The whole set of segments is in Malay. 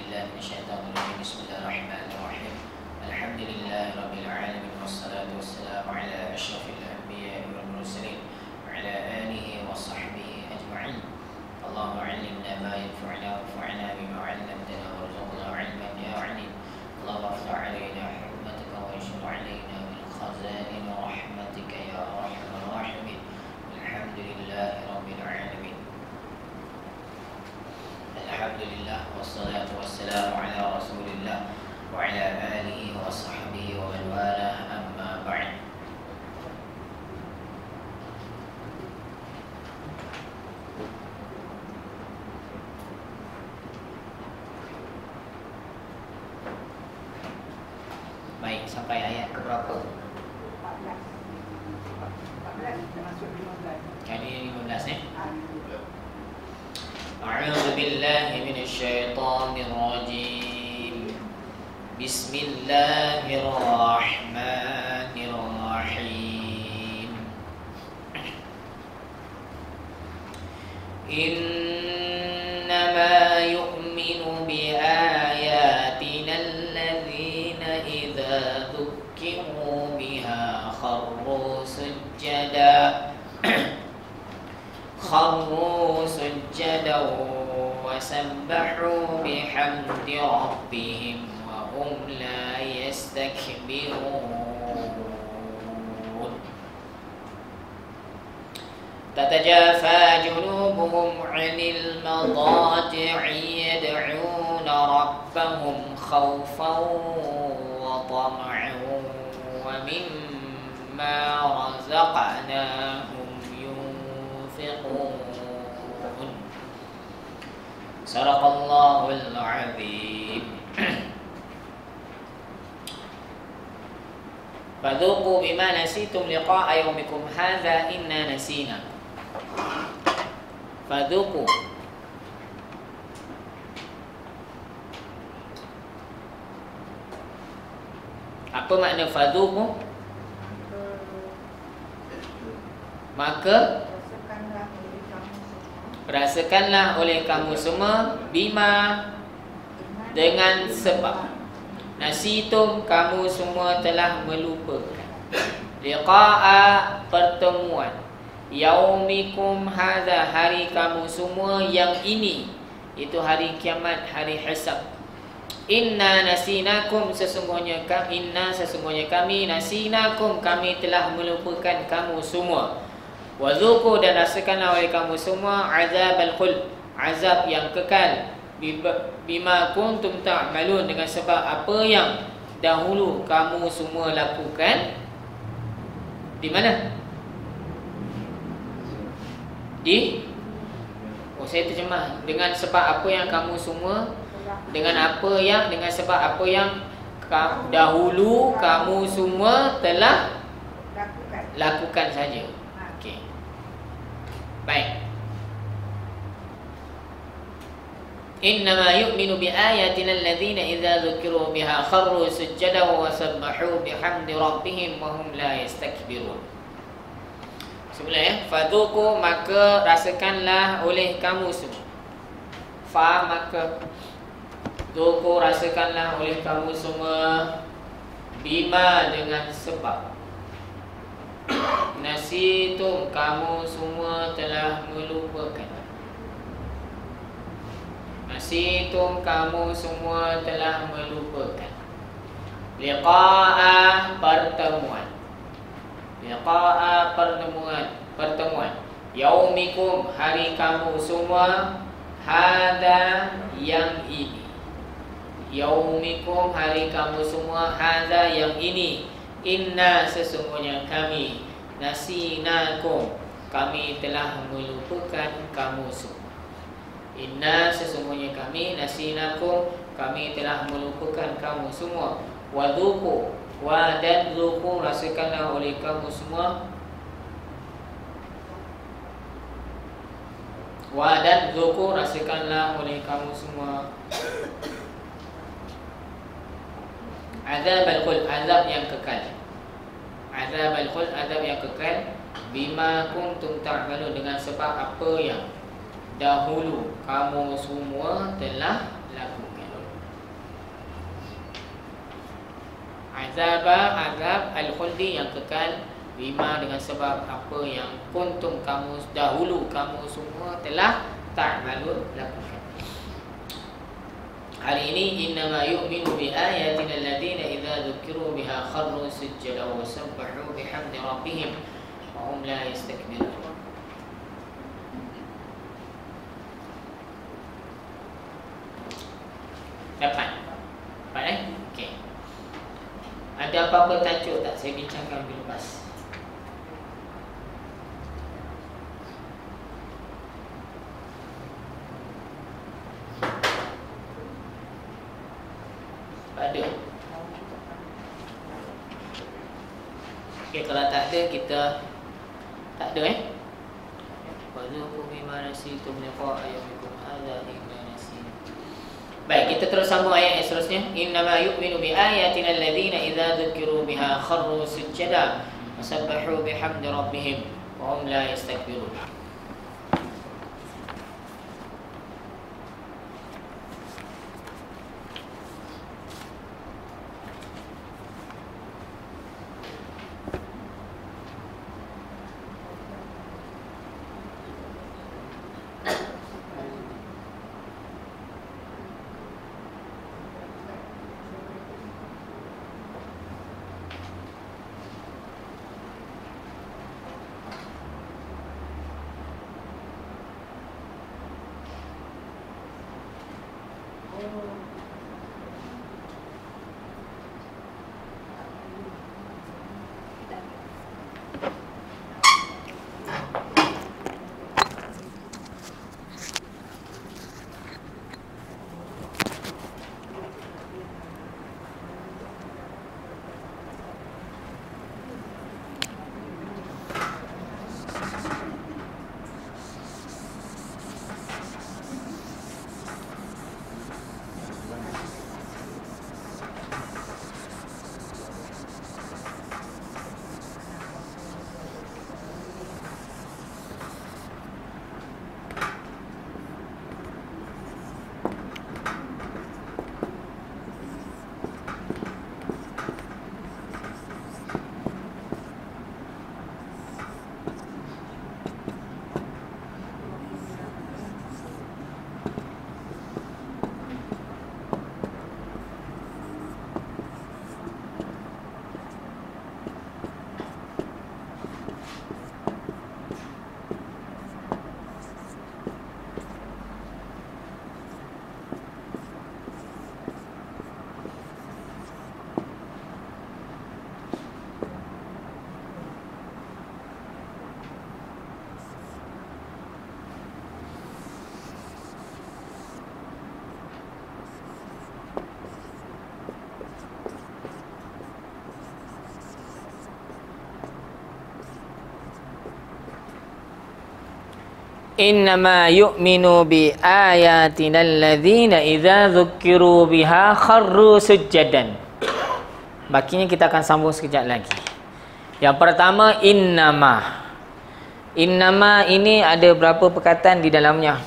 بالله من الشيطان الرجيم. بسم الله الرحمن الرحيم. الحمد لله رب العالمين، والصلاة والسلام على أشرف الأنبياء والمرسلين وعلى آله وصحبه أجمعين. اللهم علمنا ما ينفعنا وانفعنا بما علمتنا وارزقنا علما يا عليم. اللهم افتح علينا حكمتك وانشر علينا من خزائن رحمتك يا أرحم الراحمين. الحمد لله رب العالمين. Alhamdulillah, wassalatu wassalamu ala rasulillah wa ala alihi wa sahbihi wa man walah, amma ba'd. Baik, sampai ayat ke berapa? 14 termasuk 15. Kali 15 A'udzu billahi minasyaitonir rajim. Bismillahirrahmanirrahim. Innama yu'minu bi ayatina alladzina idza dzukkiru biha kharru sujada وسبحوا بحمد ربهم وهم لا يستكبرون تتجافى جنوبهم عن المضاجع يدعون ربهم خوفا وطمعا ومما رزقناهم ينفقون. Sadaqallahul azim. Fadhuqu bima nasitum liqa'a yaumikum hadza inna nasina. Fadhuqu, apa makna fadhuqu? Maka rasakanlah oleh kamu semua bima, dengan sebab nasitum, kamu semua telah melupakan, liqa'a, pertemuan, yaumikum hadza, hari kamu semua yang ini, itu hari kiamat, hari hisab. Inna nasinakum, sesungguhnya kami, nasinakum, kami telah melupakan kamu semua. Wazuku, dan rasakanlah oleh kamu semua azab al-khuld, azab yang kekal, bima kuntum ta'malun, dengan sebab apa yang dahulu kamu semua lakukan. Di mana? Saya terjemah dengan sebab apa yang kamu semua, dengan sebab apa yang dahulu kamu semua telah lakukan saja. Baik. Innama yu'minu bi ayatina alladzina idza dzukiru biha kharru sujada wa sabbahu bihamdi rabbihim wa hum la yastakbirun. Sebenarnya fadhuku, maka rasakanlah oleh kamu semua. Fa, maka dzuku, rasakanlah oleh kamu semua, bima, dengan sebab nasitum, kamu semua telah melupakan. Nasitum, kamu semua telah melupakan. Liqa'a, pertemuan. Liqa'a, pertemuan. Yaumikum, hari kamu semua. Hadza, yang ini. Yaumikum, hari kamu semua. Hadza, yang ini. Inna, sesungguhnya kami, nasinakum, kami telah melupakan kamu semua. Inna, sesungguhnya kami, nasinakum, kami telah melupakan kamu semua. Wadhuku, dan dhuku, rasakanlah oleh kamu semua. Dan dhuku, rasakanlah oleh kamu semua azab al-khuld, azab yang kekal. Azab al-khuld, azab yang kekal. Bima kuntum ta'malun, dengan sebab apa yang dahulu kamu semua telah lakukan. azab al-khuldi yang kekal, bima dengan sebab apa yang kuntum kamu dahulu kamu semua telah ta'malun lakukan. Hari ini innama yu'minu bi ayatina alladziina idza dzukiru biha kharru sujjadan wa sabbahu bihamdi rabbihim wa hum la yastakbirun. Dapat? Okey. Ada apa-apa tajuk tak saya bincangkan minggu lepas? Ada. Okey, kalau tak ada kita tak ada Wazuqu bima nasitum liqa'a yawmikum hadza inna nasitum. Baik, kita terus sambung ayat yang seterusnya. Innama yu'minu bi ayatina alladziina idza dzukiru biha kharru sujjadan wa sabbahu bihamdi rabbihim wa hum la yastakbirun. Innama yu'minu bi ayatina alladziina idza dzukiru biha kharru sujjadan. Bakinya kita akan sambung sekejap lagi. Yang pertama innama. Innama ini ada berapa perkataan di dalamnya?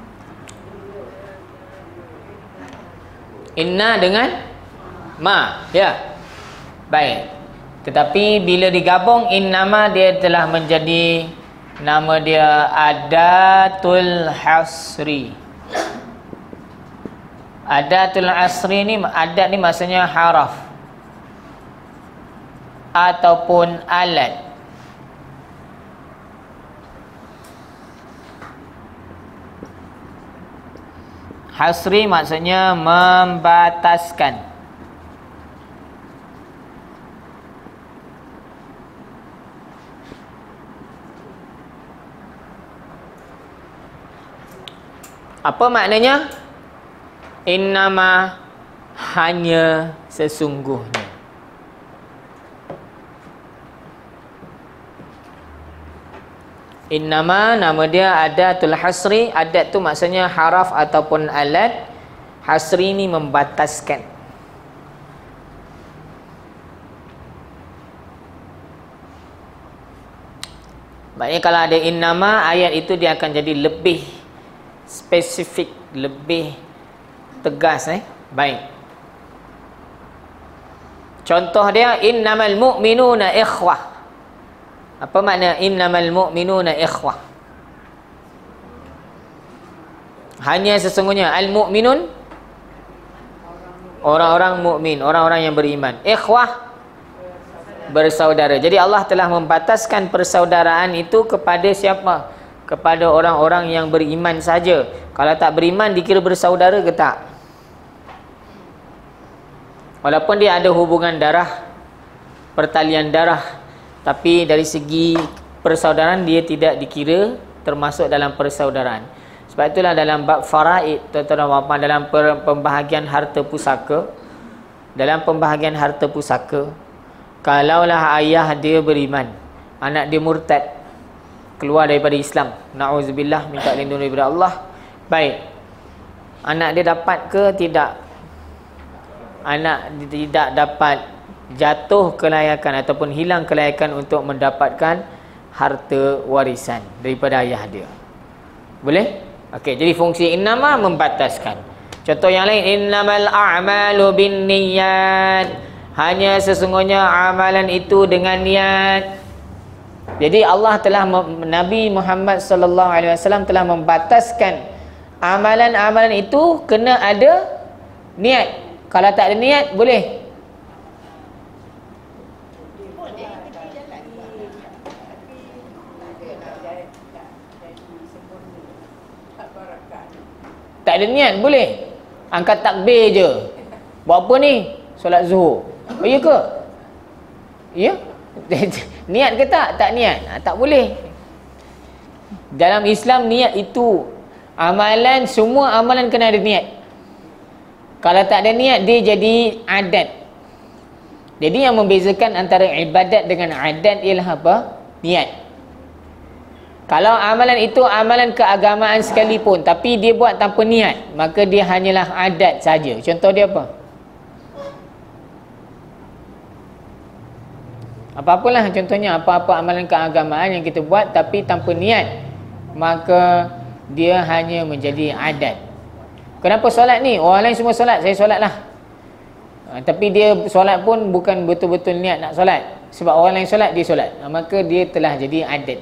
Inna dengan ma, ya. Baik. Tetapi bila digabung innama dia telah menjadi nama dia adatul hasri. Adatul hasri ni, adat ni maksudnya haraf ataupun alat. Hasri maksudnya membataskan. Apa maknanya? Innama, hanya sesungguhnya. Innama nama dia adatul hasri. Adat tu maksudnya haraf ataupun alat. Hasri ni membataskan. Maknanya kalau ada innama, ayat itu dia akan jadi lebih spesifik, lebih tegas. Baik. Contoh dia innamal mu'minuna ikhwah. Apa makna innamal mu'minuna ikhwah? Hanya sesungguhnya al-mu'minun orang-orang mukmin, orang-orang yang beriman. Ikhwah bersaudara. Jadi Allah telah membataskan persaudaraan itu kepada siapa? Kepada orang-orang yang beriman saja. Kalau tak beriman dikira bersaudara ke tak? Walaupun dia ada hubungan darah, pertalian darah, tapi dari segi persaudaraan dia tidak dikira termasuk dalam persaudaraan. Sebab itulah dalam bab faraid, tuan-tuan dan puan-puan, dalam pembahagian harta pusaka, kalaulah ayah dia beriman, anak dia murtad, keluar daripada Islam, na'udzubillah, minta lindung daripada Allah, baik, anak dia dapat ke tidak? Anak tidak dapat jatuh kelayakan ataupun hilang kelayakan untuk mendapatkan harta warisan daripada ayah dia. Boleh? Okey, jadi fungsi innama membataskan. Contoh yang lain, innamal a'malu binniyat. Hanya sesungguhnya amalan itu dengan niat. Jadi Allah telah, Nabi Muhammad sallallahu alaihi wasallam telah membataskan amalan-amalan itu kena ada niat. Kalau tak ada niat boleh. Tak ada niat boleh. Angkat takbir je. Buat apa ni? Solat zuhur. Oh ya ke? Ya? Niat ke tak? Tak niat. Tak boleh. Dalam Islam niat itu amalan, semua amalan kena ada niat. Kalau tak ada niat dia jadi adat. Jadi yang membezakan antara ibadat dengan adat ialah apa? Niat. Kalau amalan itu amalan keagamaan sekalipun tapi dia buat tanpa niat, maka dia hanyalah adat saja. Contoh dia apa? Apa-apalah contohnya, apa-apa amalan keagamaan yang kita buat tapi tanpa niat, maka dia hanya menjadi adat. Kenapa solat ni? Orang lain semua solat, saya solatlah. Tapi dia solat pun bukan betul-betul niat nak solat. Sebab orang lain solat, dia solat. Maka dia telah jadi adat.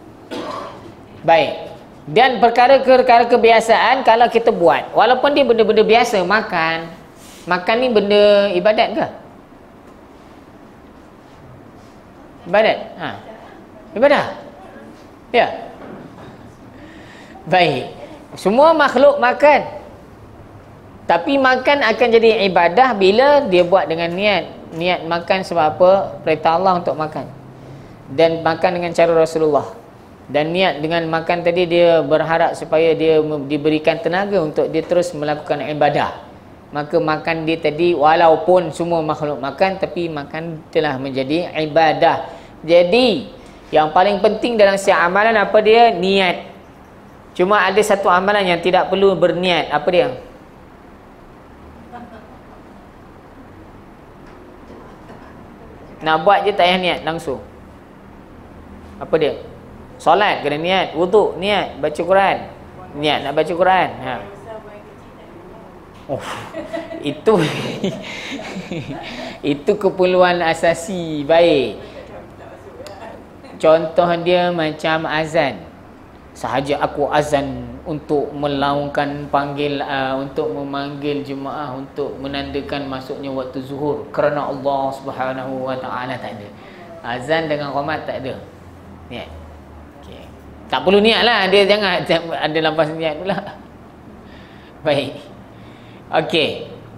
Baik. Dan perkara-perkara kebiasaan kalau kita buat, walaupun dia benda-benda biasa, makan. Makan ni benda ibadat ke? Ibadat? Ha. Ibadah? Ya. Baik. Semua makhluk makan. Tapi makan akan jadi ibadah bila dia buat dengan niat. Niat makan sebab apa? Perintah Allah untuk makan. Dan makan dengan cara Rasulullah. Dan niat dengan makan tadi dia berharap supaya dia diberikan tenaga untuk dia terus melakukan ibadah. Maka makan dia tadi walaupun semua makhluk makan, tapi makan telah menjadi ibadah. Jadi yang paling penting dalam setiap amalan apa dia? Niat. Cuma ada satu amalan yang tidak perlu berniat. Apa dia? Nak buat je tak payah niat langsung. Apa dia? Solat kena niat, wuduk niat, baca Quran niat nak baca Quran. Ha. Oh, itu itu keperluan asasi. Baik. Contoh dia macam azan. Sahaja aku azan untuk melaungkan panggil, untuk memanggil jemaah untuk menandakan masuknya waktu zuhur kerana Allah Subhanahu wa taala, tak ada. Azan dengan qomat tak ada. Niat. Okey. Tak perlu niat lah, dia jangan ada lafaz niat pula. Baik. Okey.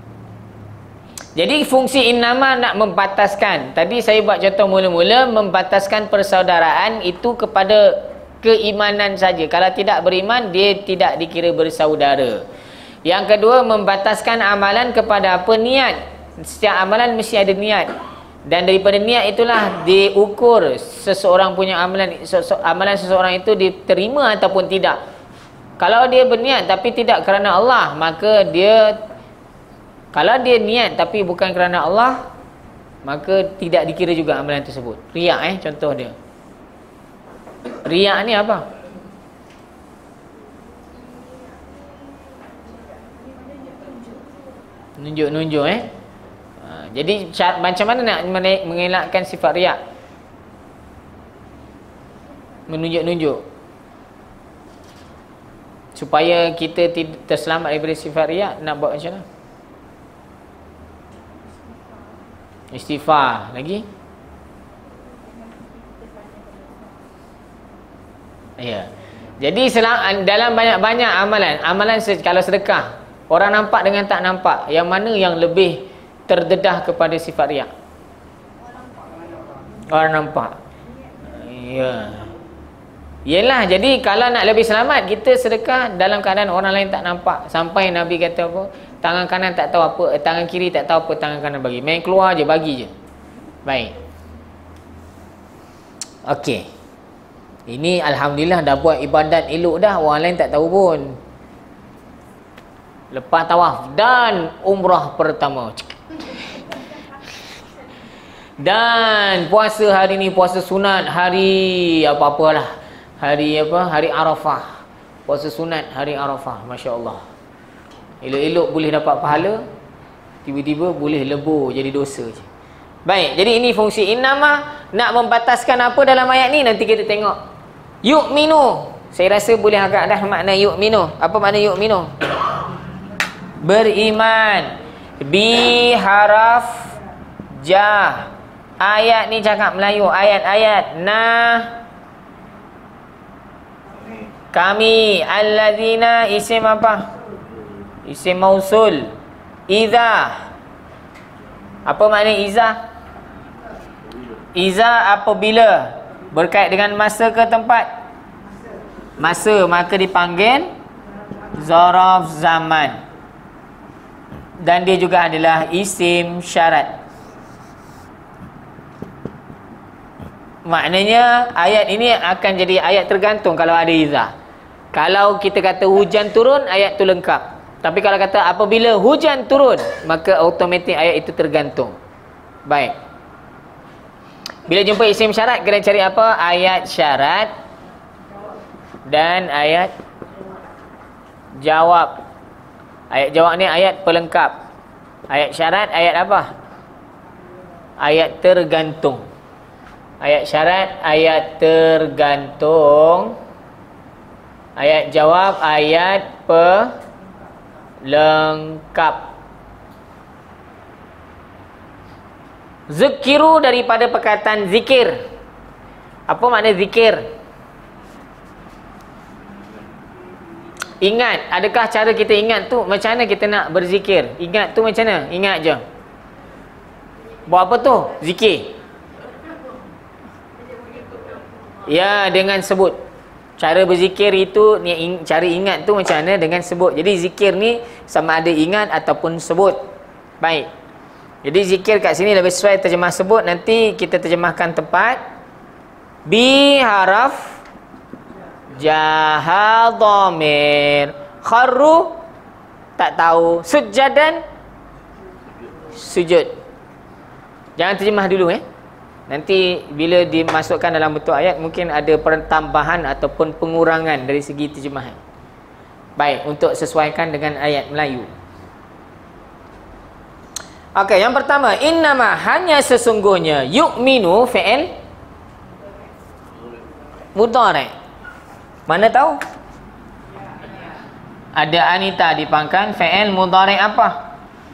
Jadi fungsi innama nak membataskan. Tadi saya buat contoh mula-mula, membataskan persaudaraan itu kepada keimanan saja. Kalau tidak beriman, dia tidak dikira bersaudara. Yang kedua, membataskan amalan kepada apa? Niat. Setiap amalan mesti ada niat. Dan daripada niat itulah diukur seseorang punya amalan. Amalan seseorang itu diterima ataupun tidak. Kalau dia berniat tapi tidak kerana Allah, maka dia, kalau dia niat tapi bukan kerana Allah, maka tidak dikira juga amalan tersebut. Riak contoh dia. Riak ni apa? Nunjuk-nunjuk Jadi macam mana nak mengelakkan sifat riak? Menunjuk-nunjuk supaya kita terselamat daripada sifat riak, nak buat macam mana? Istighfar. Lagi? Ya. Jadi dalam banyak-banyak amalan kalau sedekah, orang nampak dengan tak nampak, yang mana yang lebih terdedah kepada sifat riak? Orang nampak. Ya. Yelah, jadi kalau nak lebih selamat, kita sedekah dalam keadaan orang lain tak nampak. Sampai Nabi kata apa? Tangan kanan tak tahu apa, tangan kiri tak tahu apa tangan kanan bagi. Main keluar je, bagi je. Baik. Okey. Ini alhamdulillah dah buat ibadat elok dah, orang lain tak tahu pun. Lepas tawaf dan umrah pertama. Dan puasa hari ni, puasa sunat hari apa-apalah. Hari apa? Hari Arafah. Puasa sunat hari Arafah. Masya-Allah. Elok-elok boleh dapat pahala, tiba-tiba boleh lebur jadi dosa je. Baik, jadi ini fungsi innama. Nak membataskan apa dalam ayat ni nanti kita tengok. Yu'minu. Saya rasa boleh agak dah makna yu'minu. Apa makna yu'minu? Beriman. Bi haraf ja. Ayat ni cakap Melayu, ayat-ayat kami. Alladzina isim apa? Isim mausul. Iza. Apa makna iza? Iza apabila berkait dengan masa ke tempat? Masa, maka dipanggil zaraf zaman. Dan dia juga adalah isim syarat. Maknanya ayat ini akan jadi ayat tergantung kalau ada iza. Kalau kita kata hujan turun, ayat tu lengkap. Tapi kalau kata apabila hujan turun, maka automatik ayat itu tergantung. Baik. Bila jumpa isim syarat, kena cari apa? Ayat syarat dan ayat jawab. Ayat jawab ni ayat pelengkap. Ayat syarat, ayat apa? Ayat tergantung. Ayat syarat, ayat tergantung. Ayat jawab, ayat pelengkap. Zikiru daripada perkataan zikir. Apa makna zikir? Ingat. Adakah cara kita ingat tu? Macam mana kita nak berzikir? Ingat tu macam mana? Ingat je. Buat apa tu? Zikir. Ya, dengan sebut. Cara berzikir itu, cara ingat tu macam mana? Dengan sebut. Jadi zikir ni sama ada ingat ataupun sebut. Baik. Jadi zikir kat sini lebih sesuai terjemah sebut. Nanti kita terjemahkan tepat. Bi haraf jaha dhamir. Kharru tak tahu. Sujadan sujud. Jangan terjemah dulu Nanti bila dimasukkan dalam bentuk ayat, mungkin ada pertambahan ataupun pengurangan dari segi terjemahan. Baik, untuk sesuaikan dengan ayat Melayu. Okey, yang pertama, innama, hanya sesungguhnya. Yu'minu fi'il mudhari'. Mana tahu? Ada anita di pangkal, fi'il mudhari' apa?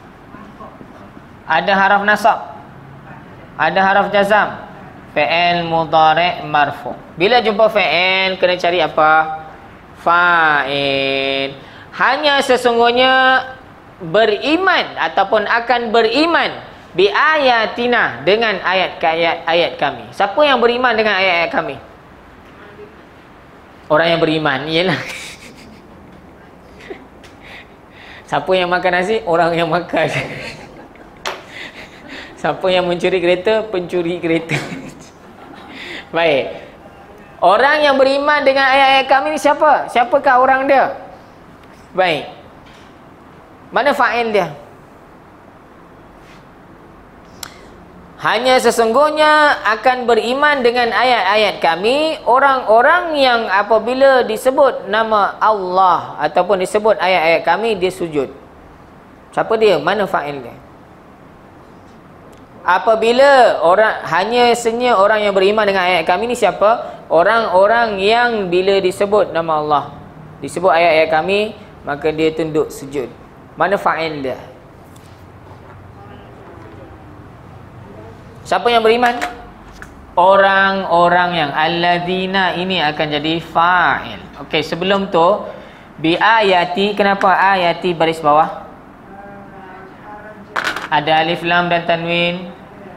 Ada haraf nasab. Ada haraf jazam. Fi'il mudhari' marfu. Bila jumpa fi'il, kena cari apa? Fa'il. Hanya sesungguhnya beriman ataupun akan beriman bi ayatina, dengan ayat kami. Siapa yang beriman dengan ayat-ayat kami? Orang yang beriman. Iyalah. Siapa yang makan nasi? Orang yang makan. Siapa yang mencuri kereta? Pencuri kereta. Baik. Orang yang beriman dengan ayat-ayat kami ni siapa? Siapakah orang dia? Baik. Mana fa'il dia? Hanya sesungguhnya akan beriman dengan ayat-ayat kami orang-orang yang apabila disebut nama Allah ataupun disebut ayat-ayat kami, dia sujud. Siapa dia? Mana fa'il dia? Apabila orang, hanya senya orang yang beriman dengan ayat kami ni siapa? Orang-orang yang bila disebut nama Allah, disebut ayat-ayat kami, maka dia tunduk sujud. Mana fa'il dia? Siapa yang beriman? Orang-orang yang, alladzina ini akan jadi fa'il. Okey, sebelum tu bi ayati, kenapa ayati baris bawah? Ada alif lam dan tanwin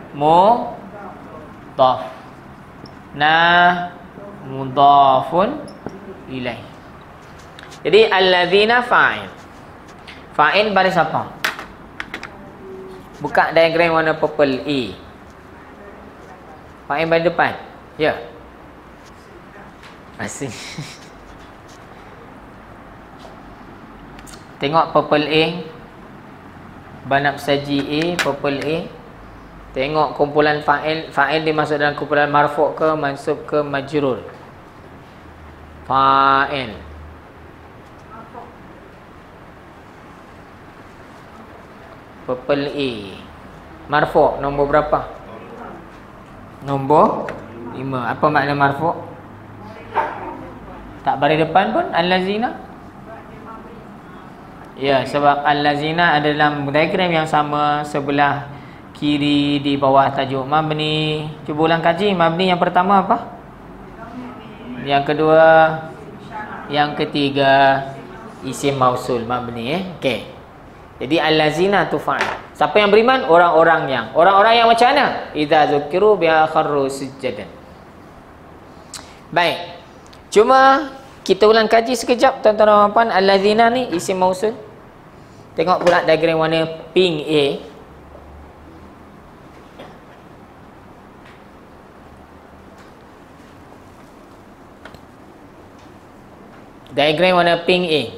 mudhaf. Nah, mudhafun ilaih. Jadi alladzina fa'il. Fa'il baris apa? Buka diagram warna purple A. Fa'il baris depan. Ya. Asing. Tengok purple A. Banab saji A, purple A. Tengok kumpulan fa'il. Fa'il dimasuk dalam kumpulan marfu' ke, mansub ke, majrur. Fa'il. Purple A. Marfu' nombor berapa? Nombor 5. Apa makna marfu'? Tak baris depan pun, allazina. Ya, sebab al-lazina ada dalam diagram yang sama, sebelah kiri di bawah tajuk mabni. Cuba ulang kaji. Mabni yang pertama apa? Yang kedua, yang ketiga isim mausul mabni. Okey. Jadi al-lazina tu fa'il. Siapa yang beriman? Orang-orang yang. Orang-orang yang macam mana? Idza zukiru bi kharru sujadan. Baik. Cuma kita ulang kaji sekejap tuan-tuan dan puan. Al-lazina ni isim mausul. Tengok pula diagram warna pink A. Diagram warna pink A.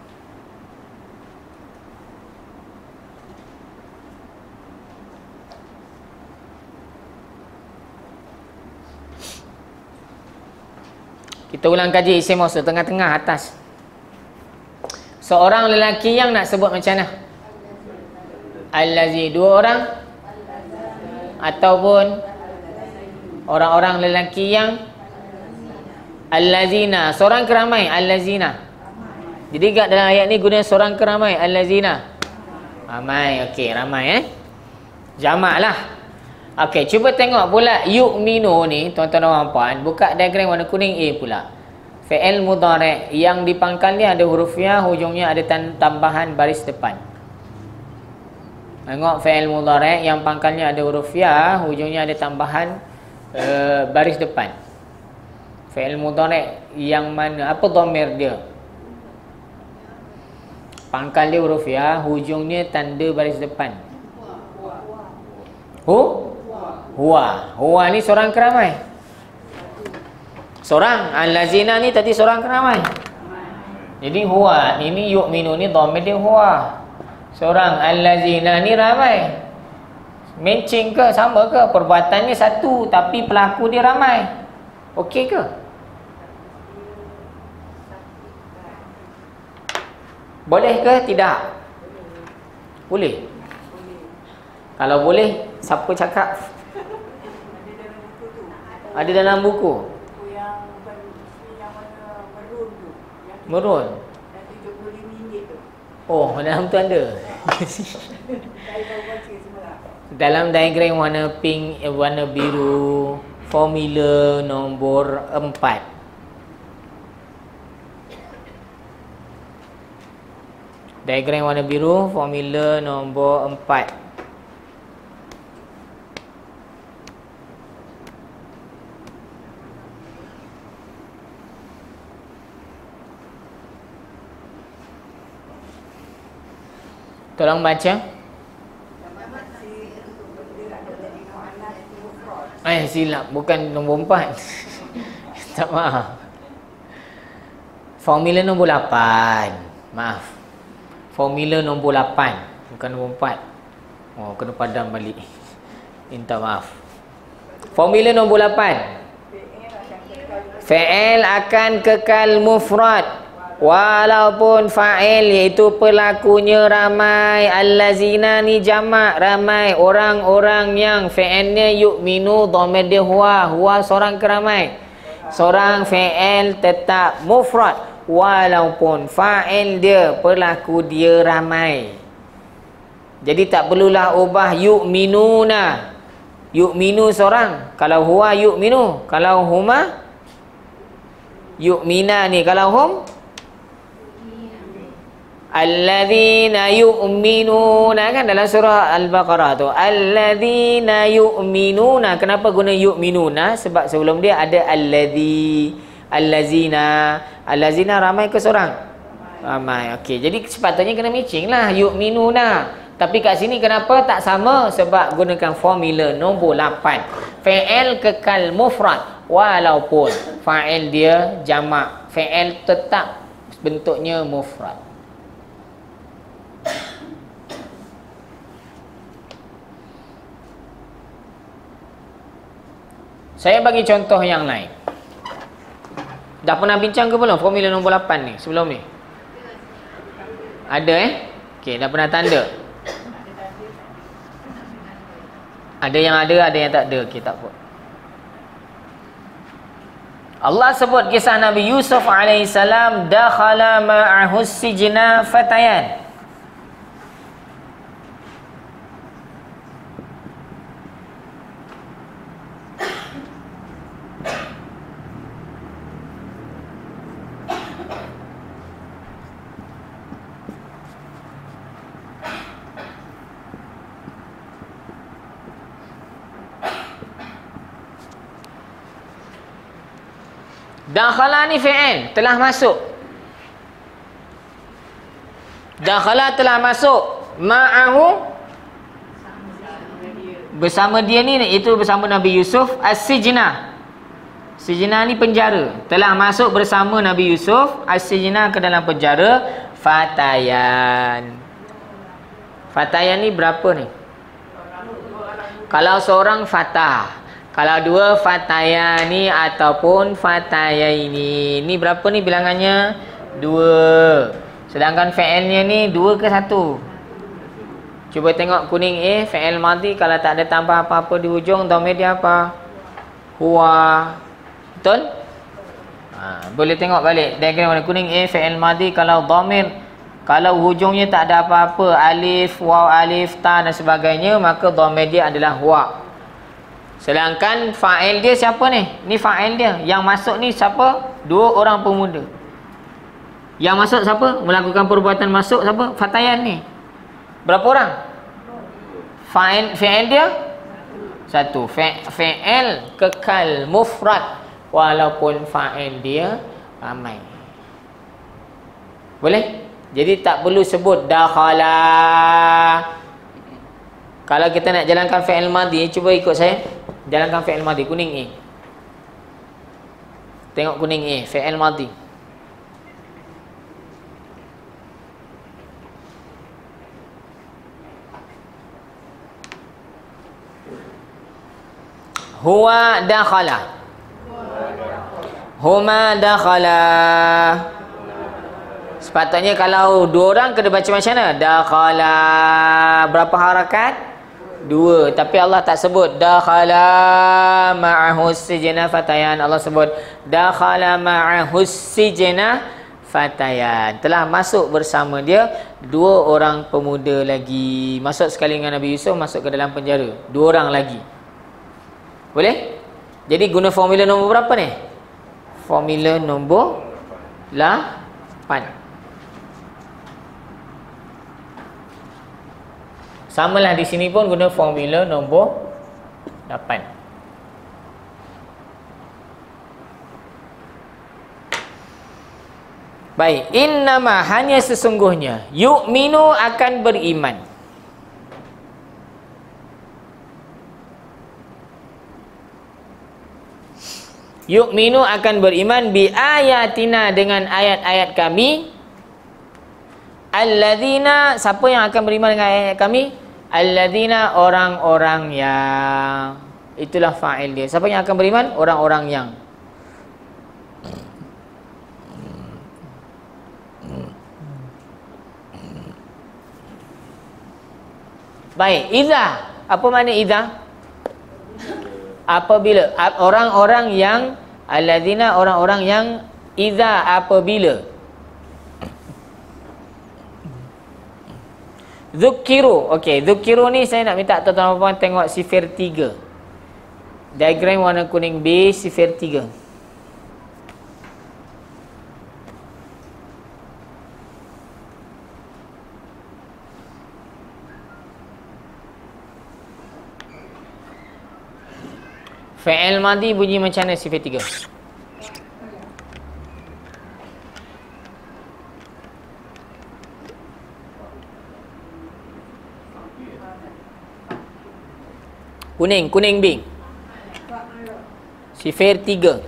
Kita ulang kaji isim mausul tengah-tengah atas. Seorang lelaki yang nak sebut macam mana? Allazi, dua orang? Ataupun orang-orang lelaki yang? Allazina, seorang ke ramai? Allazina. Jadi kat dalam ayat ni guna seorang ke ramai? Allazina. Ramai, okey, ramai jamak lah. Okey, cuba tengok pula yu'minu ni, tuan-tuan dan puan, buka diagram warna kuning A pula. Fi'il mudhari' yang di pangkal ni ada huruf ya, hujungnya ada tambahan baris depan. Tengok fi'il mudhari' yang pangkalnya ada huruf ya, hujungnya ada tambahan baris depan. Fi'il mudhari' yang mana? Apa dhamir dia? Pangkal dia huruf ya, hujungnya tanda baris depan. Huwa. Huwa ni seorang ke ramai? Seorang. Al-lazina ni tadi seorang ke ramai? Jadi huwa ini yu'minu ni dhamir dia huwa. Seorang. Al-lazina ni ramai. Matching ke? Sama ke? Perbuatannya satu tapi pelaku dia ramai. Okey ke? Boleh ke tidak? Boleh. Kalau boleh, siapa cakap? Ada dalam buku. Merun. Oh, dalam tu ada. Dalam diagram warna pink, warna biru, formula nombor 4. Diagram warna biru, formula nombor 4. Tolong baca. Silap. Bukan nombor 4. Tak maaf. Formula nombor 8. Maaf. Formula nombor 8. Bukan nombor 4. Oh, kena padam balik. Minta maaf. Formula nombor 8. Fi'il akan kekal mufrad Walaupun fa'il iaitu pelakunya ramai. Allazina ni jamak ramai. Orang-orang yang fi'ilnya yu'minu dhamir dia huwa. Huwa seorang keramai. Seorang fi'il tetap mufrad. Walaupun fa'il dia pelaku dia ramai. Jadi tak perlulah ubah yu'minuna. Yu'minu seorang. Kalau huwa yu'minu. Kalau huma yu'mina ni. Kalau hum alladzina yu'minuna, kan dalam surah Al-Baqarah tu. Alladzina yu'minuna. Kenapa guna yu'minuna? Sebab sebelum dia ada alladzi, allazina. Allazina ramai ke seorang? Ramai. Okey, jadi sepatutnya kena matching lah yu'minuna. Tapi kat sini kenapa tak sama? Sebab gunakan formula nombor 8. Fi'il kekal mufrad walaupun fa'il dia jamak. Fi'il tetap bentuknya mufrad. Saya bagi contoh yang lain. Dah pernah bincang ke belum formula nombor 8 ni sebelum ni? Ada Okey, dah pernah tanda? Ada yang yang tak ada. Okey, tak apa. Allah sebut kisah Nabi Yusuf alaihissalam, dakhala ma'ahu sijna fatayan. Dakhala ni fi'il, telah masuk. Dakhala telah masuk. Ma'ahu, bersama dia ni, itu bersama Nabi Yusuf. As-sijna, sijna ni penjara. Telah masuk bersama Nabi Yusuf as-sijna, ke dalam penjara. Fatayan. Fatayan ni berapa ni? Kalau seorang fatah. Kalau dua fatayani ataupun fatayaini. Ni berapa ni bilangannya? 2. Sedangkan fi'ilnya ni 2 ke 1? Cuba tengok kuning A, fi'il madhi. Kalau tak ada tambah apa-apa di hujung, dhamir dia apa? Huwa. Betul? Boleh tengok balik diagram warna kuning A, fi'il madhi. Kalau dhamir, kalau hujungnya tak ada apa-apa, alif, waw, alif, ta dan sebagainya, maka dhamir dia adalah huwa. Sedangkan fa'il dia siapa ni? Ni fa'il dia. Yang masuk ni siapa? 2 orang pemuda. Yang masuk siapa? Melakukan perbuatan masuk siapa? Fatayan ni. Berapa orang? Fi'il dia? 1. Fi'il kekal mufrad walaupun fa'il dia ramai. Boleh? Jadi tak perlu sebut dakhala. Kalau kita nak jalankan fi'il madhi, cuba ikut saya. Jalankan fi'il madhi, kuning A. Tengok kuning A, fi'il madhi. Huwa dakhala. Huma dakhala. Sepatutnya kalau 2 orang kena baca macam mana? Dakhala. Berapa harakat? 2. Tapi Allah tak sebut dakhala ma'ahu sijna fatayan. Allah sebut dakhala ma'ahu sijna fatayan. Telah masuk bersama dia 2 orang pemuda lagi. Masuk sekali dengan Nabi Yusuf, masuk ke dalam penjara 2 orang lagi. Boleh? Jadi guna formula nombor berapa ni? Formula nombor 8. Samalah di sini pun guna formula nombor 8. Baik, innama hanya sesungguhnya yu'minu akan beriman. Yu'minu akan beriman bi ayatina dengan ayat-ayat kami. Alladzina, siapa yang akan beriman dengan ayat kami? Alladzina, orang-orang yang, itulah fa'il dia. Siapa yang akan beriman? Orang-orang yang. Baik, idza. Apa makna idza? Apabila. Orang-orang yang alladzina, orang-orang yang idza, apabila. Dzukiru. Okey, dzukiru ni saya nak minta tuan-tuan puan tengok sifir 3. Diagram warna kuning B, sifir 3. Fi'il madi bunyi macam mana sifir 3? Kuning B. Sifir 3.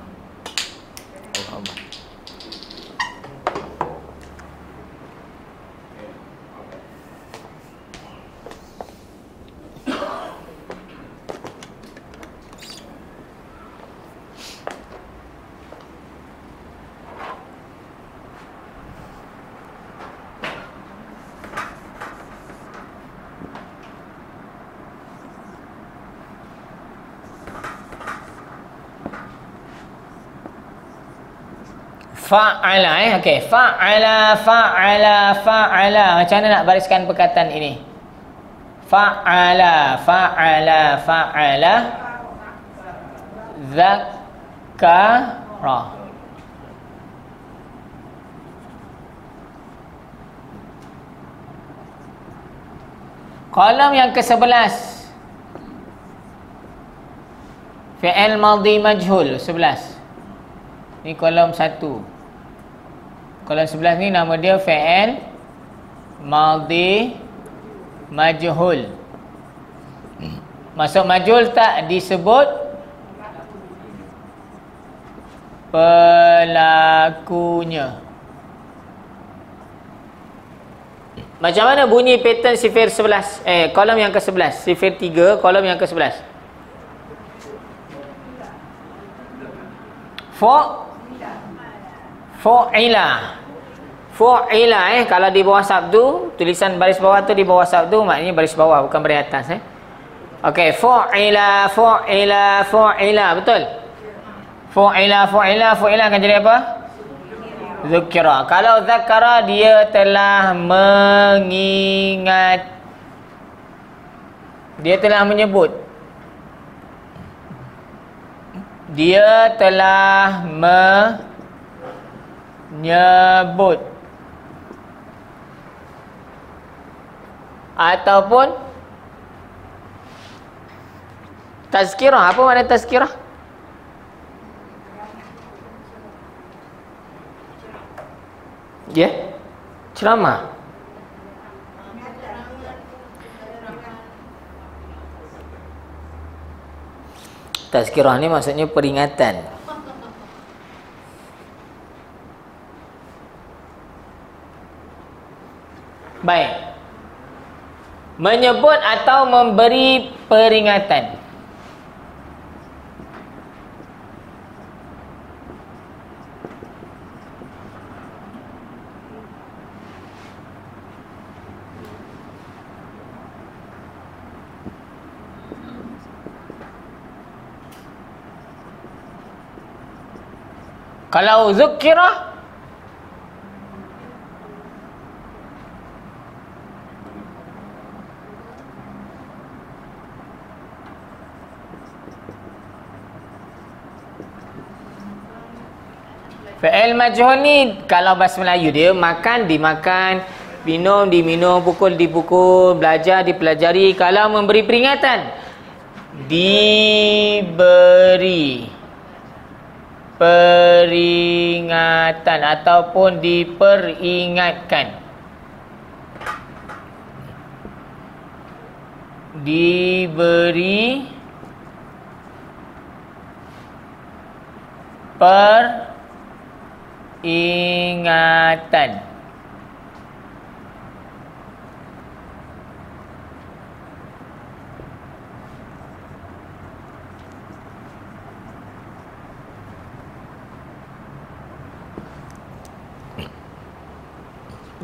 Fa'ala okey, fa'ala. Macam mana nak bariskan perkataan ini? Fa'ala zakara. Kolom yang ke-11. Fi'il madhi majhul 11. Ni kolom 1. Kolom 11 ni nama dia fi'il madhi majhul. Masuk majhul tak disebut pelakunya. Macam mana bunyi pattern sifir 11? Kolom yang ke-11. Sifir 3, kolom yang ke-11. Fu'ila kalau di bawah sabdu, tulisan baris bawah tu di bawah sabdu, maknanya baris bawah bukan baris atas Okey, fu'ila, betul? Fu'ila akan jadi apa? Zukira. Kalau zakara, dia telah mengingat, dia telah menyebut, dia telah menyebut, ataupun tazkirah. Apa makna tazkirah? Ya, ceramah. Tazkirah ni maksudnya peringatan. Baik. Menyebut atau memberi peringatan. Kalau zukirah, fi'il majhul ni kalau bahasa Melayu dia makan dimakan, minum diminum, pukul dipukul, belajar dipelajari. Kalau memberi peringatan, diberi peringatan ataupun diperingatkan. Diberi peringatan.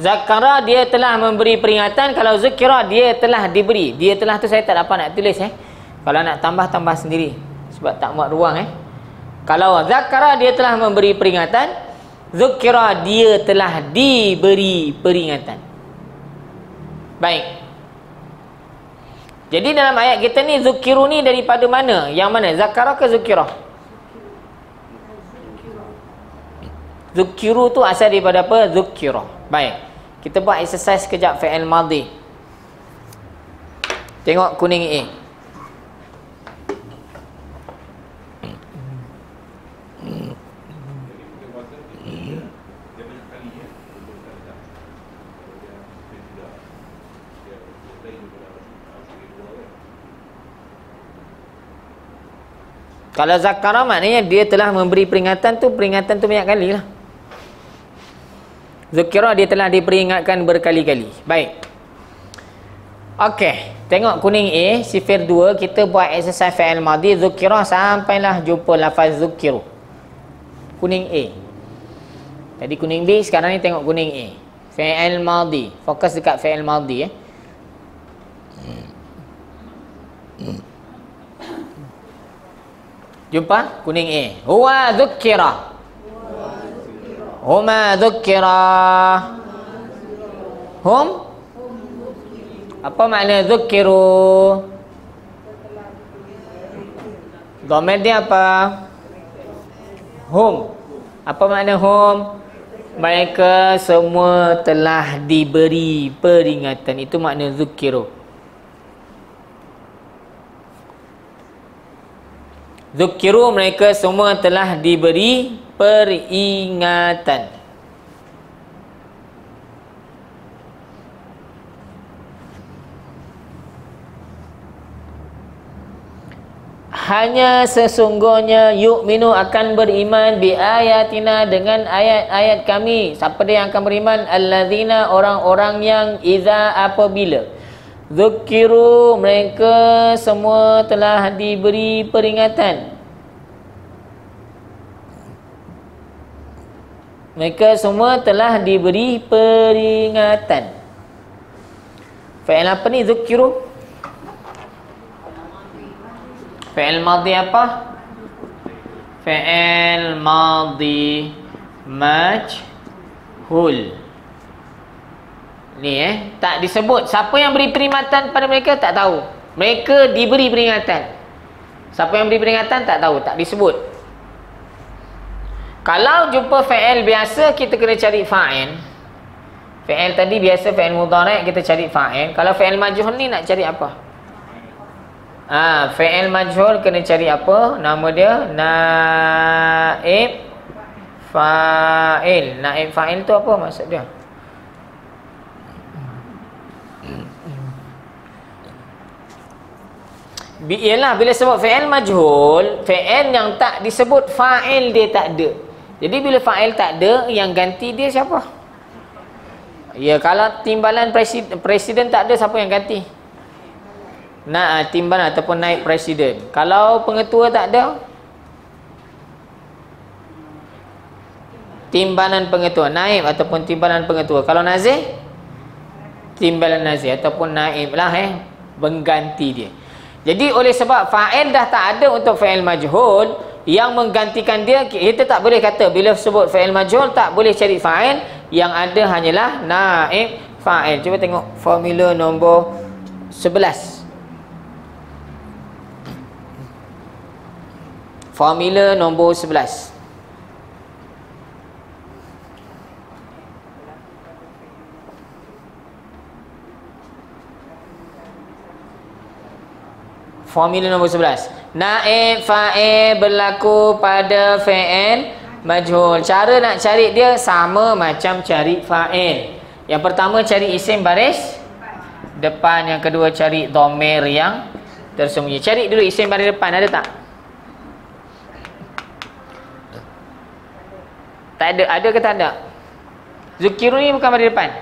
Zakara dia telah memberi peringatan. Kalau zukira dia telah diberi. Dia telah tu saya tak dapat nak tulis Kalau nak tambah sendiri sebab tak muat ruang Kalau zakara dia telah memberi peringatan, zukira dia telah diberi peringatan. Baik. Jadi dalam ayat kita ni zukiru ni daripada mana? Yang mana? Zakara ke zukira? Zukiru tu asal daripada apa? Zukira. Baik. Kita buat exercise sekejap fi'il madhi. Tengok kuning A. Kalau zakara maknanya dia telah memberi peringatan tu banyak kali lah. Zukira dia telah diperingatkan berkali-kali. Baik. Okey, tengok kuning A, sifir 2, kita buat exercise fi'il madhi zukira sampailah jumpa lafaz zukiru. Kuning A. Tadi kuning B, sekarang ni tengok kuning A. Fi'il madhi. Fokus dekat fi'il madhi Jumpa kuning A. Huwa dzukira. Huma dzukira. Hum? Apa makna dzukiru? Dhamir dia apa? Hum. Apa makna hum? Mereka semua telah diberi peringatan. Itu makna dzukiru. Zukiru mereka semua telah diberi peringatan. Hanya sesungguhnya yu'minu akan beriman bi ayatina dengan ayat-ayat kami. Siapa dia yang akan beriman? Allazina orang-orang yang iza apabila zukiru mereka semua telah diberi peringatan. Mereka semua telah diberi peringatan. Fi'il apa ni zukiru? Fi'il madhi apa? Fi'il madhi majhul. Ni tak disebut. Siapa yang beri peringatan pada mereka tak tahu. Mereka diberi peringatan. Siapa yang beri peringatan tak tahu, tak disebut. Kalau jumpa fi'il biasa kita kena cari fa'il. Fi'il tadi biasa fi'il mudhari' kita cari fa'il. Kalau fi'il majhul ni nak cari apa? Fi'il majhul kena cari apa? Nama dia naib fa'il. Naib fa'il tu apa maksud dia? Ialah bila sebut fi'il majhul, fi'il yang tak disebut fa'il dia tak ada. Jadi bila fa'il tak ada, yang ganti dia siapa? Ya, kalau timbalan presiden tak ada, siapa yang ganti? Timbalan ataupun naib presiden. Kalau pengetua tak ada, timbalan pengetua, naib ataupun timbalan pengetua. Kalau nazir, timbalan nazir ataupun naib lah mengganti dia. Jadi oleh sebab fa'il dah tak ada untuk fi'il majhul, yang menggantikan dia kita tak boleh kata bila sebut fi'il majhul tak boleh cari fa'il, yang ada hanyalah naib fa'il. Cuba tengok formula nombor 11. Formula nombor 11. Formula nombor 11. Naib fa'il berlaku pada fi'il majhul. Cara nak cari dia sama macam cari fa'il. Yang pertama cari isim baris depan, yang kedua cari dhamir yang tersembunyi. Cari dulu isim baris depan, ada tak? Tak ada. Ada ke tak ada? Zukiru ni bukan baris depan.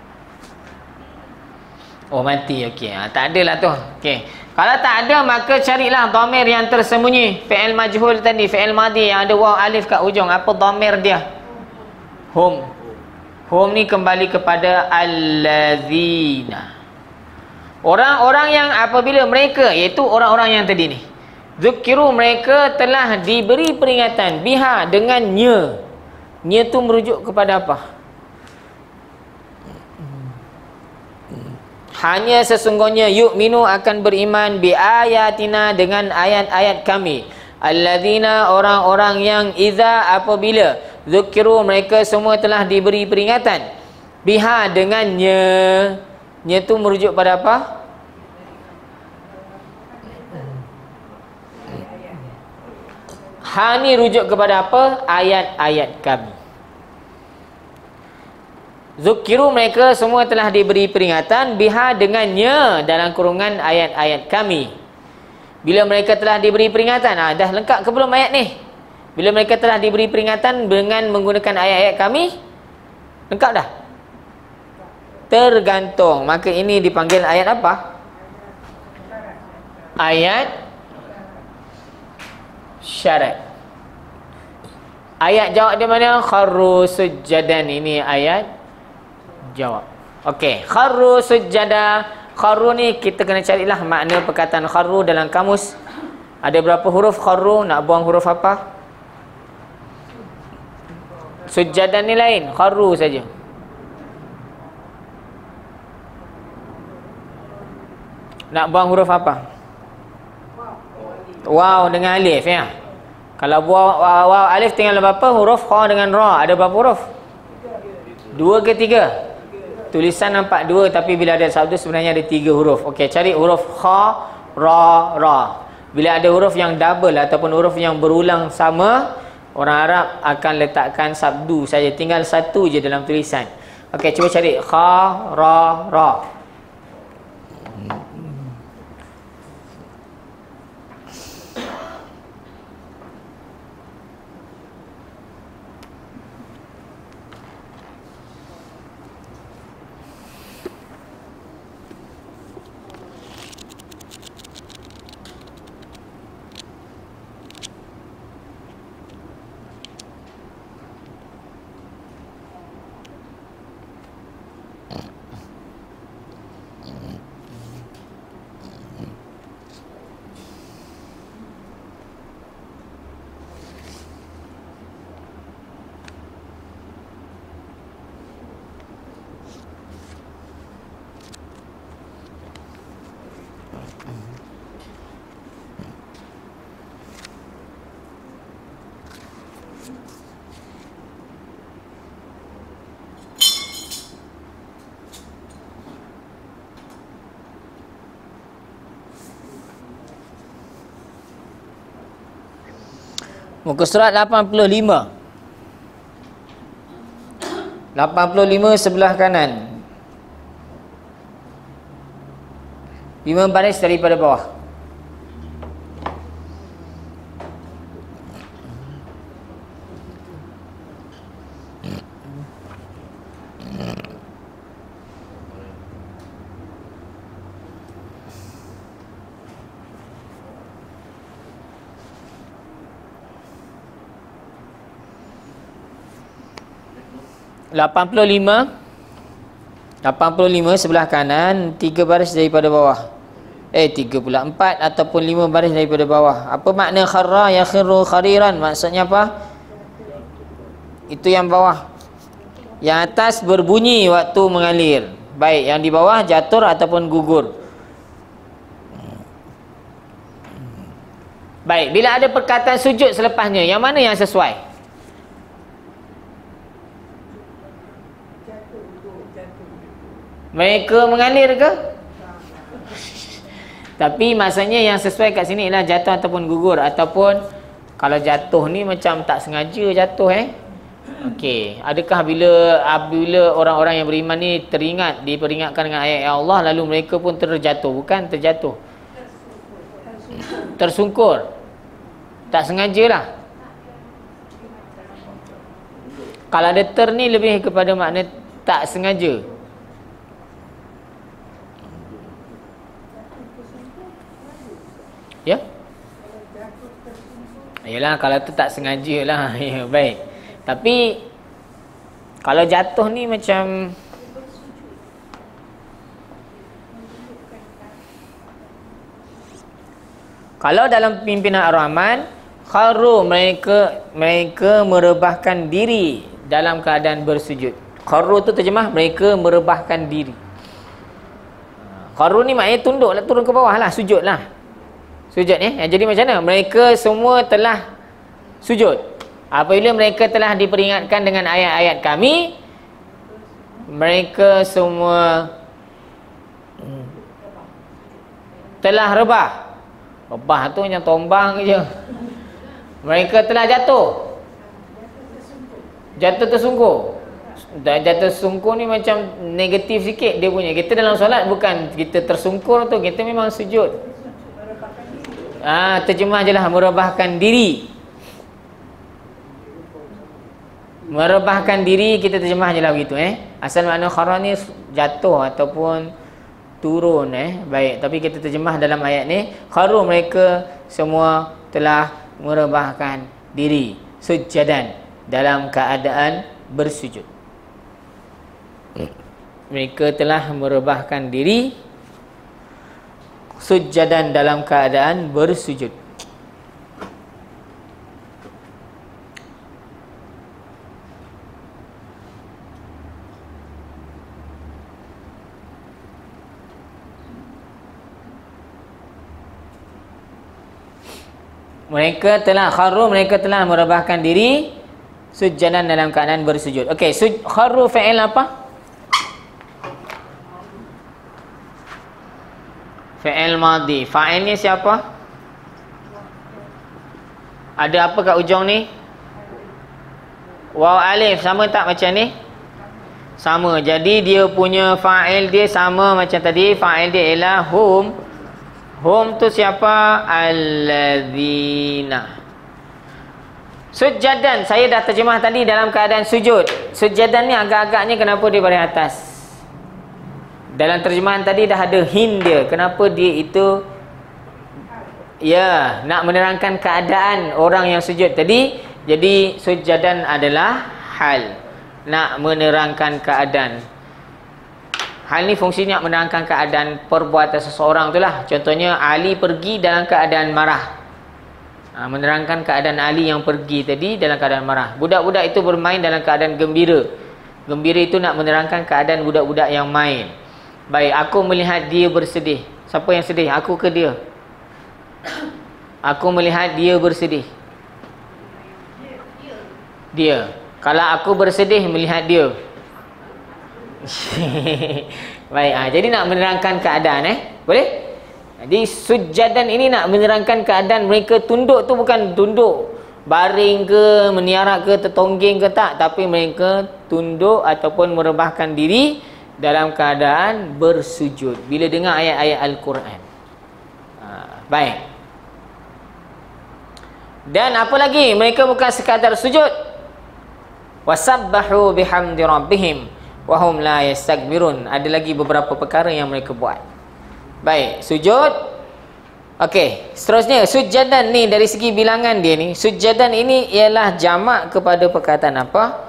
Oh mati, okey. Tak adalah tu. Okey. Kalau tak ada maka carilah dhamir yang tersembunyi. Fi'il majhul tadi, fi'il madhi yang ada waw alif kat ujung. Apa dhamir dia? Hum. Hum ni kembali kepada allazina. Orang-orang yang apabila mereka, iaitu orang-orang yang tadi ni, zukiru, mereka telah diberi peringatan, biha, dengan nya. Nya tu merujuk kepada apa? Hanya sesungguhnya yu'minu, akan beriman, bi ayatina, dengan ayat-ayat kami. Alladzina, orang-orang yang iza, apabila zukiru, mereka semua telah diberi peringatan, biha, dengan nya. Nya tu merujuk pada apa? Ha ni rujuk kepada apa? Ayat-ayat kami. Zukiru, mereka semua telah diberi peringatan, biha, dengannya, dalam kurungan ayat-ayat kami. Bila mereka telah diberi peringatan, dah lengkap ke belum ayat ni? Bila mereka telah diberi peringatan dengan menggunakan ayat-ayat kami, lengkap dah? Tergantung. Maka ini dipanggil ayat apa? Ayat syarat. Ayat jawab di mana? Kharru sujjadan. Ini ayat jawab. Okey, kharru sujjada. Kharru ni kita kena carilah makna perkataan kharru dalam kamus. Ada berapa huruf kharru? Nak buang huruf apa? Sujjadan ni lain, kharru saja. Nak buang huruf apa? Waw dengan alif ya. Kalau buang waw alif tinggal berapa huruf? Kha dengan ra. Ada berapa huruf? 2 ke 3? Tulisan nampak 2, tapi bila ada sabdu sebenarnya ada 3 huruf. Okey, cari huruf kha, ra, ra. Bila ada huruf yang double ataupun huruf yang berulang sama, orang Arab akan letakkan sabdu saja. Tinggal satu je dalam tulisan. Okey, cuba cari kha, ra, ra. Muka surat 85. 85 sebelah kanan. 5 baris daripada bawah. Lapan 85 sebelah kanan, 3 baris daripada bawah. 3 pula, 4 ataupun 5 baris daripada bawah. Apa makna kharra yakhiru khariran? Maksudnya apa? Itu yang bawah. Yang atas berbunyi waktu mengalir. Baik, yang di bawah jatuh ataupun gugur. Baik, bila ada perkataan sujud selepasnya, yang mana yang sesuai? Mereka mengalir ke? Tapi maksudnya yang sesuai kat sini ialah jatuh ataupun gugur. Ataupun kalau jatuh ni macam tak sengaja jatuh Okey, adakah bila orang-orang yang beriman ni diperingatkan dengan ayat Allah, lalu mereka pun terjatuh? Bukan terjatuh, tersungkur. Tak sengajalah. Kalau ada ni lebih kepada makna tak sengaja. Ya? Yalah, kalau tu tak sengaja lah. Ya, baik. Tapi Kalau jatuh ni macam kalau dalam pimpinan Ar-Rahman, kharru, mereka merebahkan diri dalam keadaan bersujud. Kharru tu terjemah mereka merebahkan diri. Kharru ni maknanya tunduk lah, turun ke bawah lah, sujud lah. Sujud ni. Jadi macam mana? Mereka semua telah sujud. Apabila mereka telah diperingatkan dengan ayat-ayat kami, mereka semua telah rebah. Rebah tu macam tombang je. Mereka telah jatuh. Jatuh tersungkur. Dan jatuh tersungkur ni macam negatif sikit dia punya. Kita dalam solat bukan kita tersungkur tu, kita memang sujud. Terjemah je lah, merebahkan diri. Merebahkan diri, kita terjemah je lah begitu. Asal makna khara ni jatuh ataupun turun. Baik, tapi kita terjemah dalam ayat ni, kharu, mereka semua telah merebahkan diri sujadan, dalam keadaan bersujud. Mereka telah merebahkan diri sujadan, dalam keadaan bersujud. Mereka telah kharru, mereka telah merebahkan diri sujadan, dalam keadaan bersujud. Okey, kharru fi'il apa? Fi'il madhi. Fa'ilnya siapa? Ada apa kat ujung ni? Waw alif, sama tak macam ni? Sama. Jadi dia punya fa'il dia sama macam tadi. Fa'il dia ialah hum. Hum tu siapa? Alladzina. Sujadan, saya dah terjemah tadi dalam keadaan sujud. Sujadan ni agak-agaknya kenapa dia baris atas? Dalam terjemahan tadi dah ada hint dia. Kenapa dia itu nak menerangkan keadaan orang yang sujud tadi. Jadi sujadan adalah hal, nak menerangkan keadaan. Hal ni fungsinya menerangkan keadaan perbuatan seseorang tu lah. Contohnya Ali pergi dalam keadaan marah. Menerangkan keadaan Ali yang pergi tadi dalam keadaan marah. Budak-budak itu bermain dalam keadaan gembira. Gembira itu nak menerangkan keadaan budak-budak yang main. Baik, aku melihat dia bersedih. Siapa yang sedih? Aku ke dia? Aku melihat dia bersedih. Dia. Kalau aku bersedih melihat dia. Baik, jadi nak menerangkan keadaan boleh? Jadi sujadan ini nak menerangkan keadaan mereka tunduk tu bukan tunduk baring ke, meniarak ke, tertongging ke, tak, tapi mereka tunduk ataupun merebahkan diri dalam keadaan bersujud bila dengar ayat-ayat Al-Quran. Baik. Dan apa lagi? Mereka bukan sekadar sujud. Wasabbahu bihamdi rabbihim wahum la yastakbirun. Ada lagi beberapa perkara yang mereka buat. Baik, sujud. Okey, seterusnya sujadan ni dari segi bilangan dia ni, sujadan ini ialah jamak kepada perkataan apa?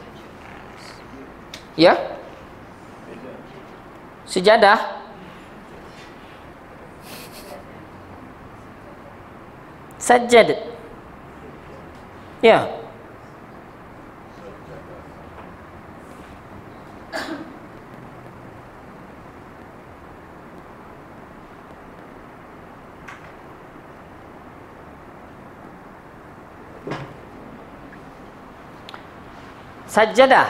Ya? Sejadah. Sajad. Ya. Sajadah.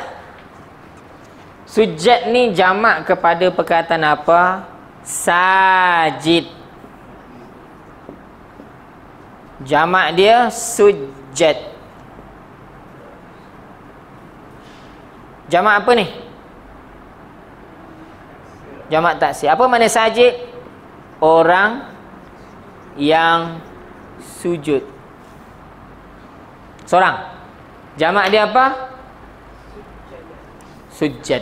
Sujud ni jamak kepada perkataan apa? Sajid. Jamak dia sujud. Jamak apa ni? Jamak taksir. Apa makna sajid? Orang yang sujud. Seorang. Jamak dia apa? Sujud.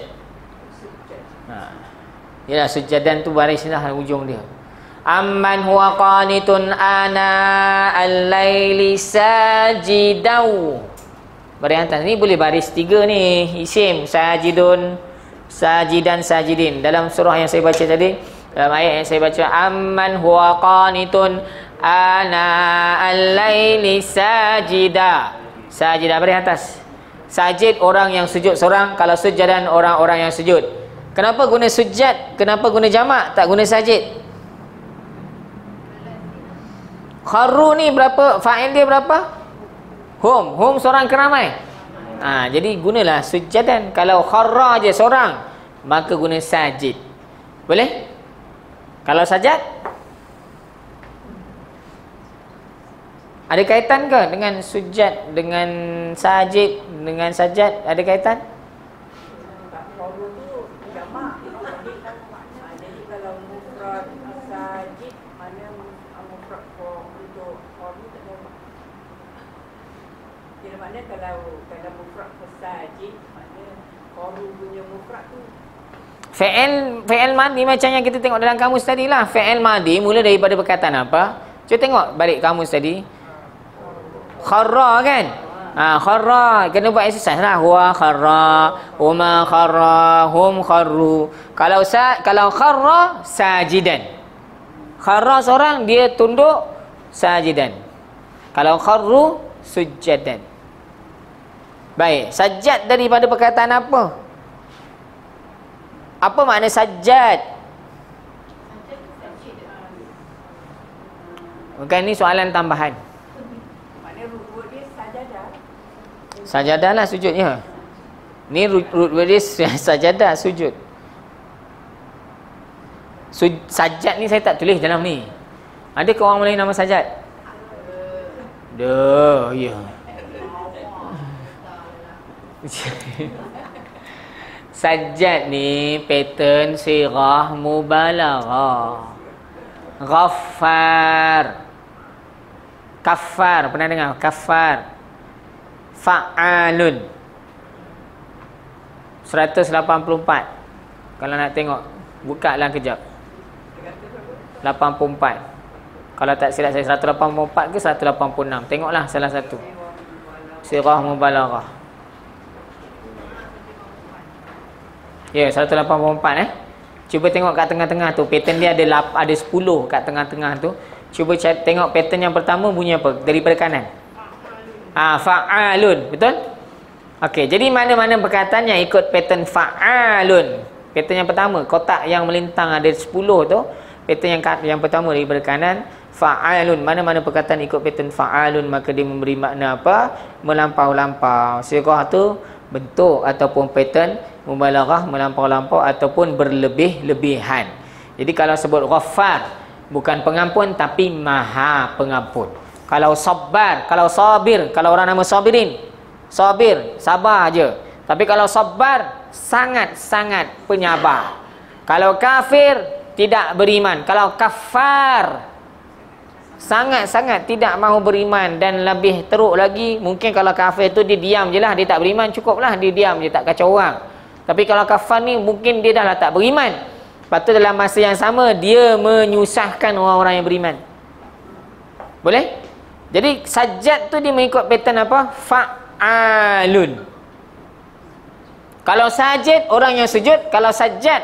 Yalah, sujadan tu baris lah ujung dia. Amman huwa qanitun ana al-laili sajidau. Baris atas ni boleh baris 3 ni. Isim sajidun, sajidan, sajidin. Dalam surah yang saya baca tadi, dalam ayat yang saya baca, amman huwa qanitun ana al-laili sajida. Sajida baris atas. Sajid orang yang sujud seorang, kalau sujadan orang-orang yang sujud. Kenapa guna sujad? Kenapa guna jamak? Tak guna sajid? Kharru ni berapa? Fa'il dia berapa? Hum. Hum seorang ke ramai? Jadi gunalah sujadan. Kalau kharra je seorang, maka guna sajid. Boleh? Kalau sajad? Ada kaitan ke dengan sujad, dengan sajid, dengan sajad? Ada kaitan? Qalu tu jamak. Jadi kalau mufrad sajid, mana mufrad untuk qalu tak jamak. Jadi makna kalau mufrad sajid, makna qalu punya mufrad tu Fi'il madi macam yang kita tengok dalam kamus tadi lah. Fi'il madi mula daripada perkataan apa? Cuba tengok balik kamus tadi. Kharra kan? Kharra kena buat exercise lah. Huwa kharra, huma kharra, hum kharru. Kalau kharra sajidan. Kharra seorang dia tunduk sajidan. Kalau kharru sujadan. Baik, sajad daripada perkataan apa? Apa makna sajad? Bukan ni soalan tambahan. Sajadah lah sujudnya. Ni root word dia sajadah, sujud. Sajad ni saya tak tulis dalam ni. Ada ke orang Melayu nama sajad? Dah, ya. Sajad ni pattern sirah mubalaghah. Ghaffar. Kaffar, pernah dengar? Kaffar. Fa'alun 184. Kalau nak tengok, buka lah kejap. 84. Kalau tak silap saya 184 ke 186. Tengoklah salah satu. Sirah mubalaghah. Ya, 184 Cuba tengok kat tengah-tengah tu. Pattern dia ada 10 kat tengah-tengah tu. Cuba tengok pattern yang pertama bunyi apa? Daripada kanan. Fa'alun. Betul? Okey, jadi mana-mana perkataan yang ikut pattern fa'alun. Pattern yang pertama, kotak yang melintang ada 10 tu. Pattern yang pertama daripada kanan, fa'alun. Mana-mana perkataan ikut pattern fa'alun, maka dia memberi makna apa? Melampau-lampau. Sirah tu bentuk ataupun pattern mubalaghah, melampau-lampau ataupun berlebih-lebihan. Jadi kalau sebut ghaffar, bukan pengampun tapi maha pengampun. Kalau sabar, kalau sabir, kalau orang nama sabirin, sabir, sabar aje. Tapi kalau sabar, sangat-sangat penyabar. Kalau kafir, tidak beriman. Kalau kafar, sangat-sangat tidak mahu beriman. Dan lebih teruk lagi, mungkin kalau kafir tu dia diam je lah, dia tak beriman, cukuplah dia diam je, tak kacau orang. Tapi kalau kafar ni mungkin dia dah lah tak beriman. Lepas tu dalam masa yang sama dia menyusahkan orang-orang yang beriman. Boleh? Jadi sajad tu dia mengikut pattern apa? Fa'alun. Kalau sajid orang yang sujud, kalau sajad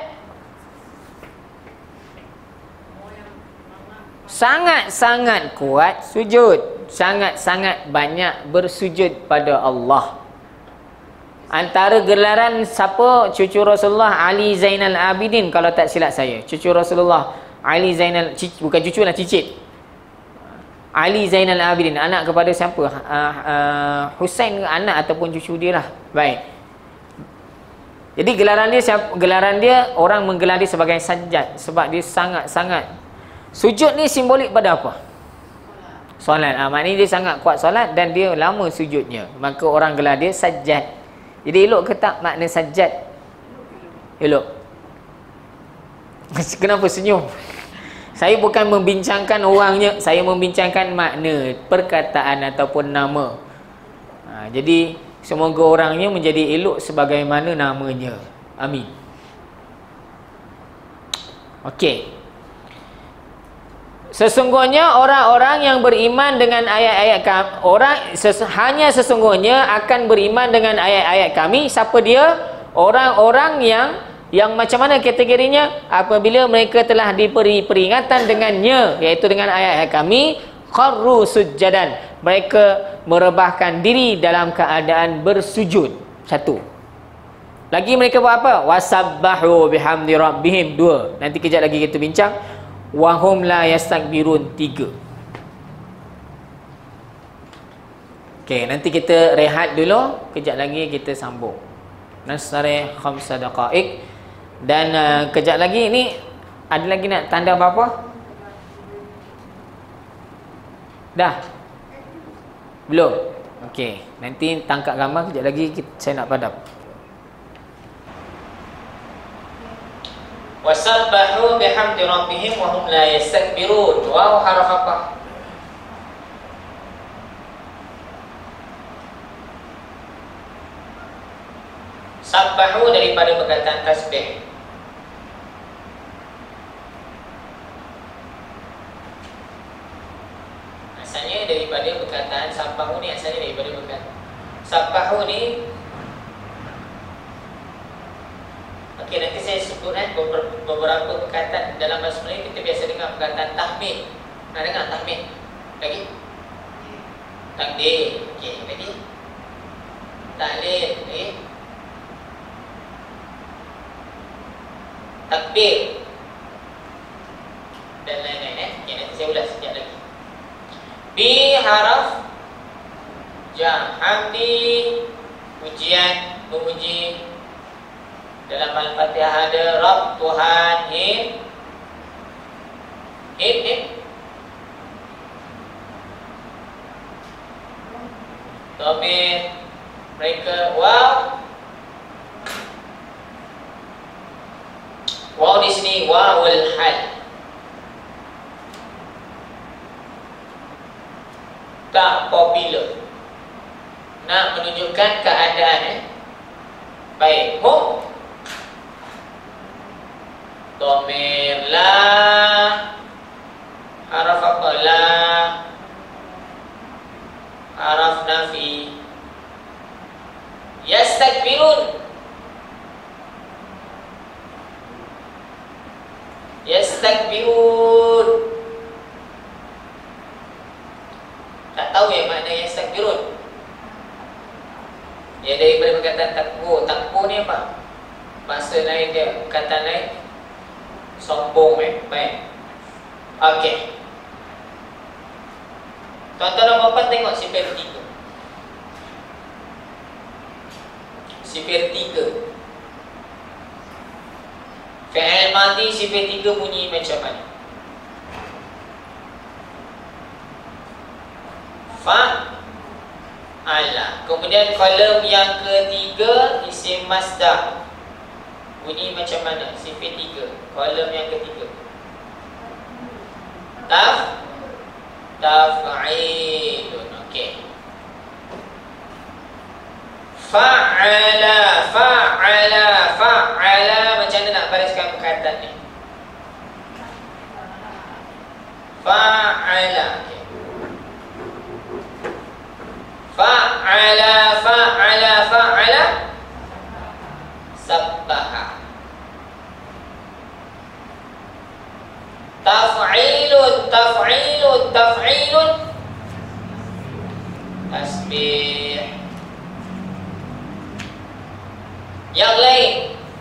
sangat-sangat kuat sujud, sangat-sangat banyak bersujud pada Allah. Antara gelaran siapa? Cucu Rasulullah Ali Zainal Abidin kalau tak silap saya. Cucu Rasulullah Ali Zainal, bukan cucu lah, cicit. Ali Zainal Abidin, anak kepada siapa? Husain, anak ataupun cucu dia lah. Baik. Jadi gelaran dia orang menggelar dia sebagai sajad sebab dia sangat-sangat. Sujud ni simbolik pada apa? Solat. Maknanya dia sangat kuat solat dan dia lama sujudnya. Maka orang gelar dia sajad. Jadi elok ke tak makna sajad? Elok. Kenapa senyum? Saya bukan membincangkan orangnya, saya membincangkan makna perkataan ataupun nama. Jadi semoga orangnya menjadi elok sebagaimana namanya. Amin. Okey. Sesungguhnya orang-orang yang beriman dengan ayat-ayat kami, hanya sesungguhnya akan beriman dengan ayat-ayat kami. Siapa dia? Orang-orang yang macam mana kategorinya? Apabila mereka telah diberi peringatan dengannya, iaitu dengan ayat-ayat kami, kharru sujjadan, mereka merebahkan diri dalam keadaan bersujud. Satu. Lagi mereka buat apa? Wasabbahu bihamdi rabbihim. Dua. Nanti kejap lagi kita bincang. Wahum la yastakbirun. 3. Okey, nanti kita rehat dulu, kejap lagi kita sambung. Nasrih 5 daqaik. Dan kejap lagi ni ada lagi nak tanda apa-apa? Dah? Belum? Okey, nanti tangkap gambar kejap lagi saya nak padam. Wasabbahu bihamdi rabbihim wa hum la yastakbirun. Wow, haraf apa? Sabbahu daripada perkataan tasbih. Asalnya daripada perkataan sabbahu ni, asalnya daripada perkataan sabbahu ni. Okey, nanti saya sebut beberapa perkataan dalam bahasa Melayu. Kita biasa dengar perkataan tahmid. Nak dengar tahmid? Lagi? Takdir. Okey, lagi? Tahlil. Lagi? Takbir. Dan lain-lain. Okey, nanti saya ulas sekejap lagi. Bi haraf ja. Hamdi, pujian, memuji. Dalam Al-Fatihah ada Rabb, Tuhan, Hid. Tabir, mereka, wow. Wow di sini wawul hal. Tak popular. Nak menunjukkan keadaan. Baik, hum. Dhamir la. Haraf apa? La. Haraf nafi. Yastakbirun. Yastakbirun. Tak tahu yang makna yastakbirun. Ya, daripada perkataan takbur. Takbur ni apa? Bahasa lain dia, perkataan lain. Sombong. Baik. Okey. Tuan-tuan dan puan-puan tengok sifir 3. Sifir 3. Fi'il madhi sifir 3 bunyi macam mana? Fa'ala. Kemudian kolom yang ketiga isim masdar. Bunyi macam mana? Sifir 3. Kolom yang ketiga. Taf'ilun. Okey. Fa'ala. Macam mana nak bariskan perkataan ni? Fa'ala. Okay. Fa'ala. Sabbaha. Taf'ilun. Tasbih. Yang lain.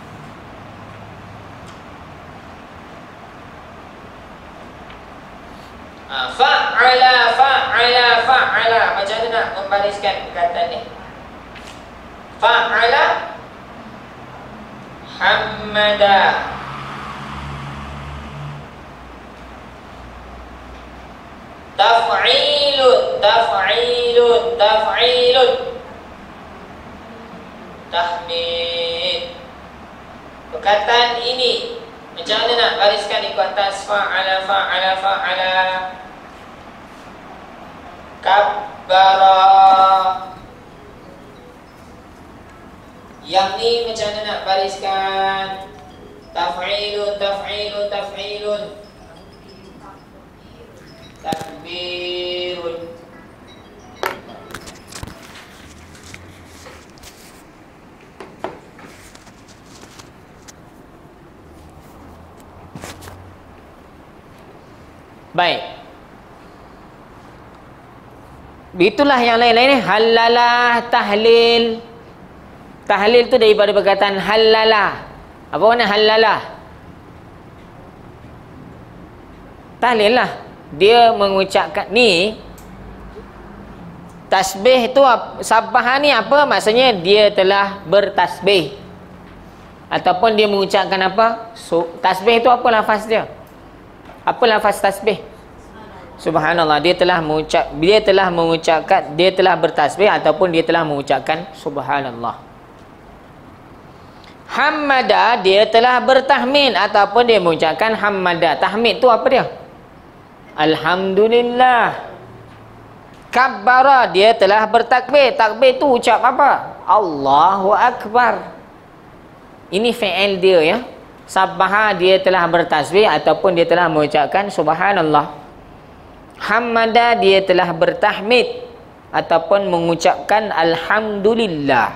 Fa'ala. Macam mana nak membariskan perkataan ni? Fa'ala. Hamada. Taf'ilun. Tahmid. Perkataan ini macam mana nak bariskan ikut atas? Fa'ala. Kabbara. Yang ni macam mana nak bariskan? Taf'ilun. Baik. Itulah yang lain-lain ni. Halalah, tahlil. Tahlil tu daripada perkataan halalah. Apa makna halalah? Tahlil lah. Dia mengucapkan ni. Tasbih tu, sabbah ni apa? Maksudnya dia telah bertasbih. Ataupun dia mengucapkan apa? Tasbih tu apa lafaz dia? Apa lafaz tasbih? Subhanallah. Dia telah mengucapkan, dia telah bertasbih ataupun dia telah mengucapkan subhanallah. Hamada, dia telah bertahmid ataupun dia mengucapkan hamada. Tahmid tu apa dia? Alhamdulillah. Kabbara, dia telah bertakbir. Takbir tu ucap apa? Allahu Akbar. Ini fi'il dia ya. Sabbaha, dia telah bertasbih ataupun dia telah mengucapkan subhanallah. Hamada, dia telah bertahmid ataupun mengucapkan alhamdulillah.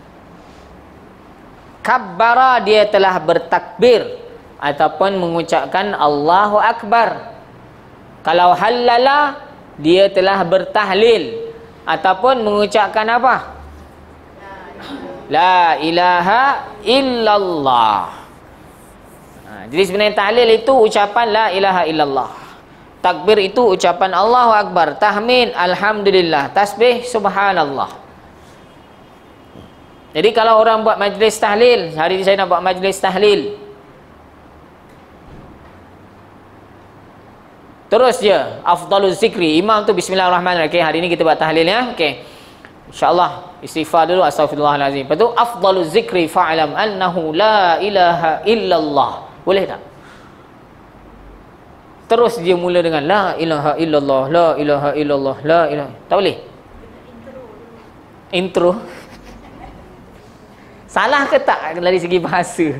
Kabbara, dia telah bertakbir ataupun mengucapkan Allahu Akbar. Kalau halala, dia telah bertahlil ataupun mengucapkan apa? La ilaha illallah. Jadi sebenarnya tahlil itu ucapan la ilaha illallah. Takbir itu ucapan Allahu Akbar. Tahmid alhamdulillah. Tasbih subhanallah. Jadi kalau orang buat majlis tahlil, hari ini saya nak buat majlis tahlil, terus je afdaluz zikri. Imam tu bismillahirrahmanirrahim. Okay, hari ini kita buat tahlil ya. Okey. Insya-Allah istighfar dulu, astaghfirullahalazim. Lepas tu afdaluz zikri fa'lam annahu la ilaha illallah. Boleh tak? Terus dia mula dengan la ilaha illallah, la ilaha illallah, la ilaha. Tak boleh? Intro. Salah ke tak dari segi bahasa?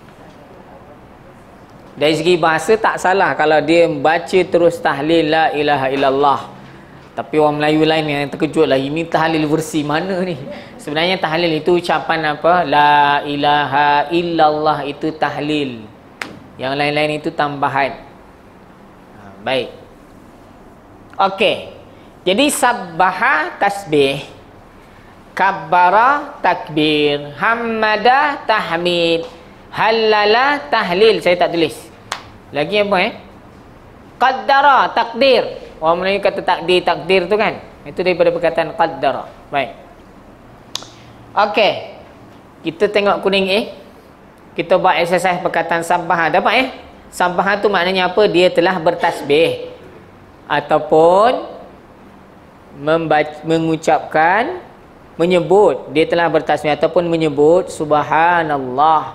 Dari segi bahasa tak salah kalau dia baca terus tahlil la ilaha illallah. Tapi orang Melayu lain yang terkejut lah, ini tahlil versi mana ni? Sebenarnya tahlil itu ucapan apa? La ilaha illallah itu tahlil. Yang lain-lain itu tambahan. Baik. Okey. Jadi sabbaha tasbih, kabbara takbir, hamada tahmid, halala tahlil. Saya tak tulis. Lagi apa qaddara takdir. Orang Melayu kata takdir tu kan. Itu daripada perkataan qaddara. Baik. Okey. Kita tengok kuning A. Kita buat exercise perkataan sabbah. Dapat sabbah tu maknanya apa? Dia telah bertasbih ataupun mengucapkan, menyebut, dia telah bertasbih ataupun menyebut subhanallah.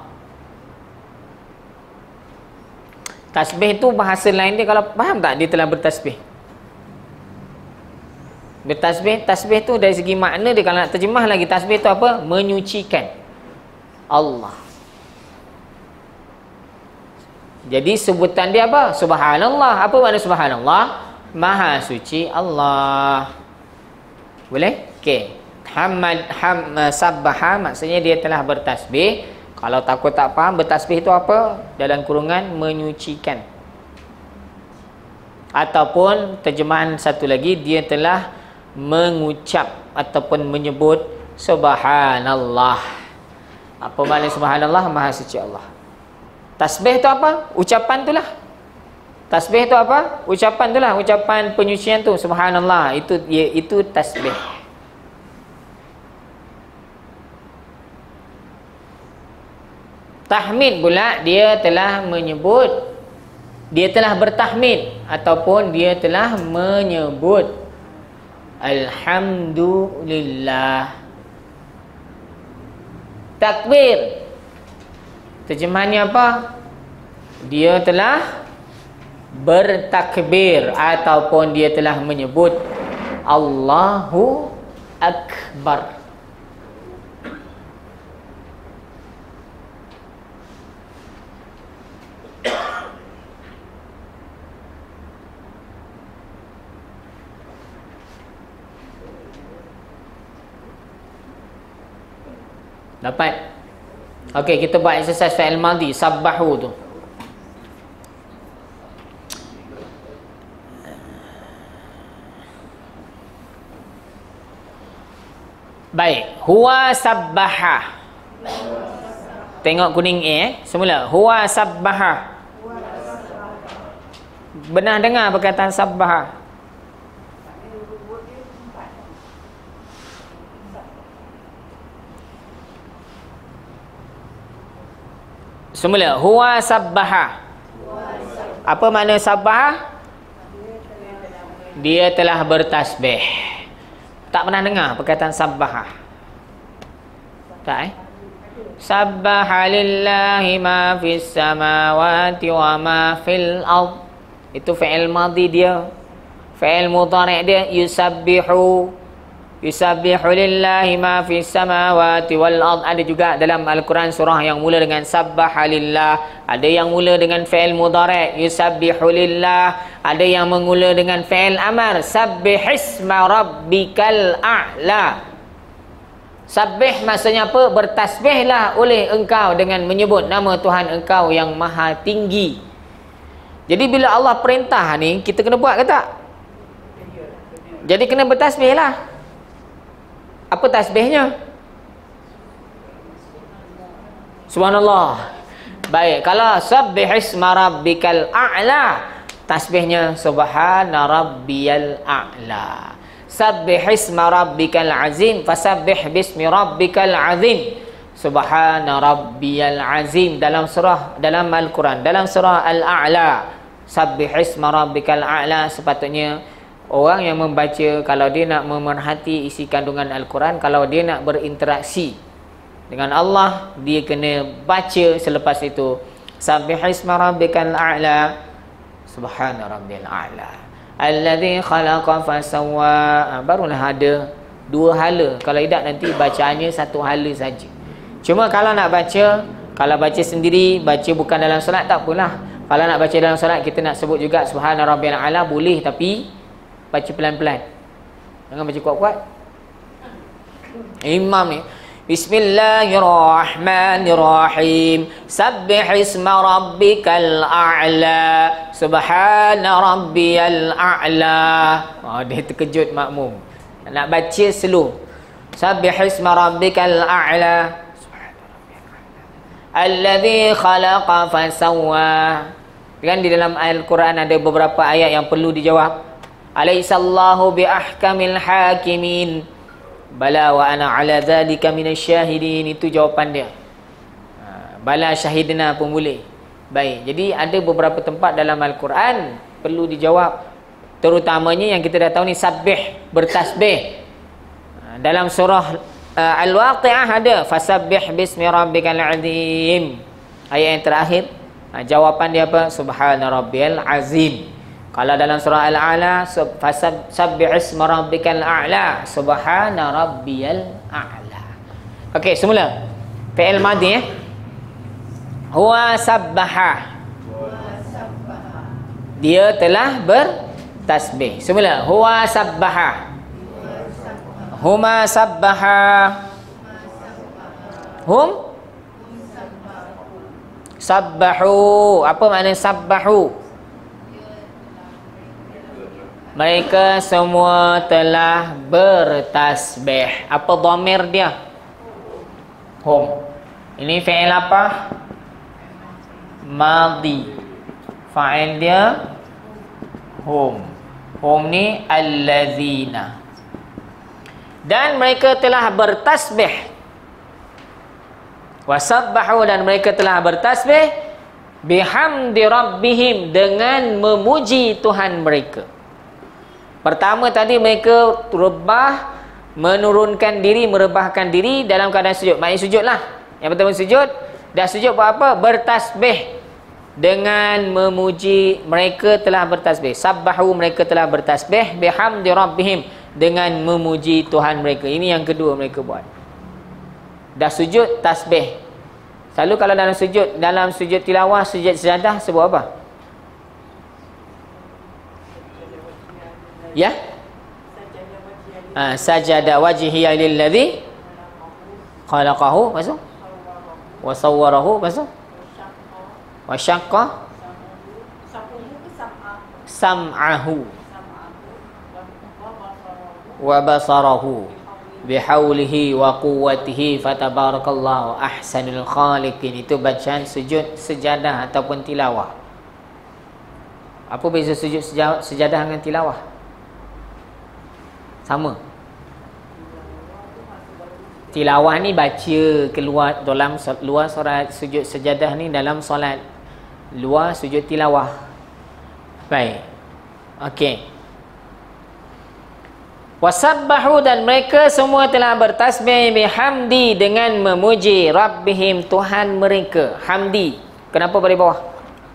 Tasbih tu bahasa lain dia, kalau faham tak dia telah bertasbih? Bertasbih, tasbih tu dari segi makna dia, kalau nak terjemah lagi, tasbih tu apa? Menyucikan Allah. Jadi sebutan dia apa? Subhanallah. Apa makna subhanallah? Maha suci Allah. Boleh? Okey. Sabbaha maksudnya dia telah bertasbih. Kalau takut tak faham, bertasbih itu apa? Dalam kurungan menyucikan. Ataupun terjemahan satu lagi, dia telah mengucap ataupun menyebut subhanallah. Apa makna subhanallah? Maha suci Allah. Tasbih tu apa? Ucapan tu lah. Tasbih tu apa? Ucapan tu lah. Ucapan penyucian tu. Subhanallah. Itu tasbih. Tahmid pula, dia telah menyebut, dia telah bertahmid ataupun dia telah menyebut alhamdulillah. Takbir, terjemahannya apa? Dia telah bertakbir ataupun dia telah menyebut Allahu Akbar. Dapat? Okey, kita buat exercise fi'il madhi sabbahu tu. Baik, huwa sabbaha. Tengok kuning semula. Huwa sabbaha. Benar dengar perkataan sabbaha? Semula, huwa sabbaha. Apa makna sabbaha? Dia telah bertasbih. Tak pernah dengar perkataan sabbaha? Tak Sabbaha lillahi ma fis samawati wa ma fil ard. Itu fi'il madhi dia. Fi'il mudhari' dia yusabbihu. Yusabbihu lillahi ma fis samawati wal ard. Ada juga dalam Al-Quran surah yang mula dengan sabbaha lillah. Ada yang mula dengan fi'il mudhari' yusabbihu lillah. Ada yang mula dengan fi'il amar sabbihisma rabbikal a'la. Sabbih maksudnya apa? Bertasbihlah oleh engkau dengan menyebut nama Tuhan engkau yang maha tinggi. Jadi bila Allah perintah ni, kita kena buat ke tak? Jadi kena bertasbih lah. Apa tasbihnya? Subhanallah. Baik, kalau sabbihisma rabbikal a'la, tasbihnya subhana rabbiyal a'la. Sabbihisma rabbikal azim, fasabbih bismi rabbikal azim. Subhana rabbiyal azim dalam surah, dalam Al-Quran, dalam surah Al-A'la. Sabbihisma rabbikal a'la. Sepatutnya orang yang membaca, kalau dia nak memerhati isi kandungan Al-Quran, kalau dia nak berinteraksi dengan Allah, dia kena baca selepas itu sabbihisma rabbikal a'la, subhana rabbiyal a'la alladzi khalaqa fasawwa. Barulah ada dua hala. Kalau tidak nanti bacaannya satu hala saja. Cuma kalau nak baca, kalau baca sendiri, baca bukan dalam solat, tak apalah. Kalau nak baca dalam solat, kita nak sebut juga subhana rabbiyal a'la, boleh, tapi baca pelan-pelan. Jangan baca kuat-kuat. Imam ni Bismillahirrahmanirrahim. Sabbihisma rabbikal a'la, subhana rabbiyal a'la. Dia terkejut makmum. Nak baca slow. Sabbihisma rabbikal a'la, alladzi khalaqa fasawwa. Kan di dalam Al-Quran ada beberapa ayat yang perlu dijawab. Alaihissallahu bi ahkamil hakimin. Bala wa ana ala dhalika minasyahidin. Itu jawapan dia. Bala syahidna pun boleh. Baik, jadi ada beberapa tempat dalam Al-Quran perlu dijawab. Terutamanya yang kita dah tahu ni, sabbih, bertasbih. Dalam surah Al-Waqi'ah ada fasabbih bismi rabbikal azim. Ayat yang terakhir, jawapan dia apa? Subhana rabbiyal azim. Kalau dalam surah Al-A'la, sabbihisma rabbikal a'la, subhana rabbiyal a'la. Okey, semula. Fi'il madhi huwa sabbaha. Dia telah bertasbih. Semula, huwa sabbaha. Huma sabbaha. Hum sabbahu. Apa makna sabbahu? Mereka semua telah bertasbih. Apa dhamir dia? Hum. Ini fi'il apa? Madhi. Fa'il dia hum. Hum ni allazina. Dan mereka telah bertasbih. Wasabbahu, dan mereka telah bertasbih bihamdi rabbihim, dengan memuji Tuhan mereka. Pertama tadi mereka rebah, menurunkan diri, merebahkan diri dalam keadaan sujud. Maknanya sujudlah. Yang pertama sujud. Dah sujud buat apa? Bertasbih. Dengan memuji, mereka telah bertasbih. Sabbahu, mereka telah bertasbih bihamdi rabbihim, dengan memuji Tuhan mereka. Ini yang kedua mereka buat. Dah sujud, tasbih. Selalu kalau dalam sujud tilawah, sujud sejadah, sebut apa? Ya? Sajada wajhiya lilladzi khalaqahu, masuk? Wa sawwarahu, masuk? Wa syaqqa sam'ahu wa basarahu bihaulihi wa quwwatihi fatabarakallahu ahsanul khaliqin. Itu bacaan sujud sejadah ataupun tilawah. Apa beza sujud sejadah dengan tilawah? Sama. Tilawah ni baca keluar dalam luar solat, sujud sejadah ni dalam solat luar sujud tilawah. Baik. Okey. Wasabbahu, dan mereka semua telah bertasbih bihamdi, dengan memuji Rabbihim, Tuhan mereka. Hamdi. Kenapa bagi bawah?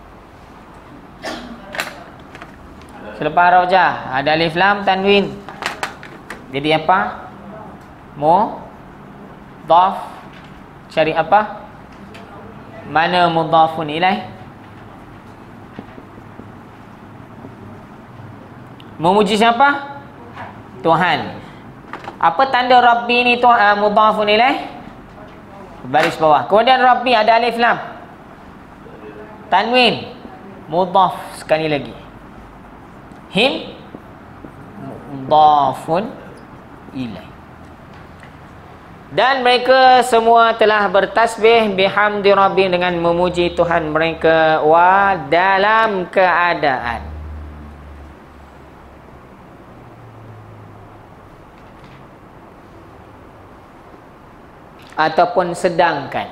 Selepas rojah ada alif lam tanwin. Jadi apa? Mudhaf. Cari apa? Mana mudhafun ilaih? Memuji siapa? Tuhan. Apa tanda Rabbi ni Tuhan? Mudhafun ilaih, baris bawah. Kemudian Rabbi ada alif lam tanwin, mudhaf sekali lagi. Him mudhafun ilaih. Dan mereka semua telah bertasbih bihamdi Rabbi, dengan memuji Tuhan mereka, wa dalam keadaan ataupun sedangkan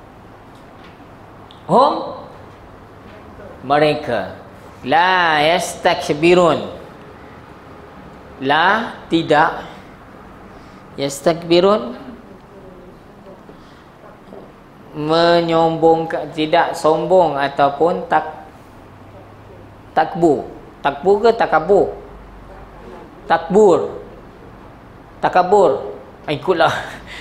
hum mereka la yastakbirun, la tidak, yastakbirun menyombongkan, tidak sombong ataupun takbur. Takbur ke takabur? Takabur. Ikutlah.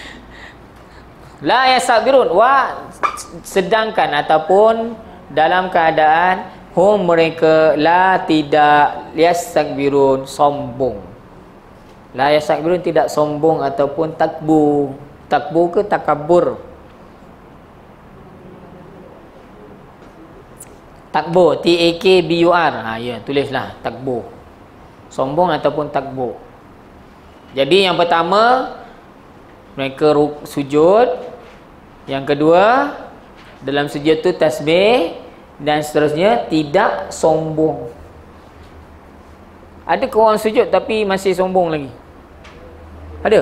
La yastakbirun, wa sedangkan ataupun dalam keadaan hum mereka la tidak yastakbirun sombong. La yastakbirun tidak sombong ataupun takbur. Takbur ke takabur? Takbur, T-A-K-B-U-R. Ya, tulislah takbur. Sombong ataupun takbur. Jadi yang pertama mereka sujud. Yang kedua dalam sujud tu tasbih, dan seterusnya tidak sombong. Ada ke orang sujud tapi masih sombong lagi? Ada?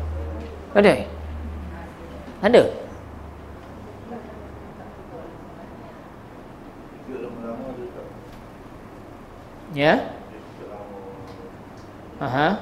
Ada? Ya? Aha.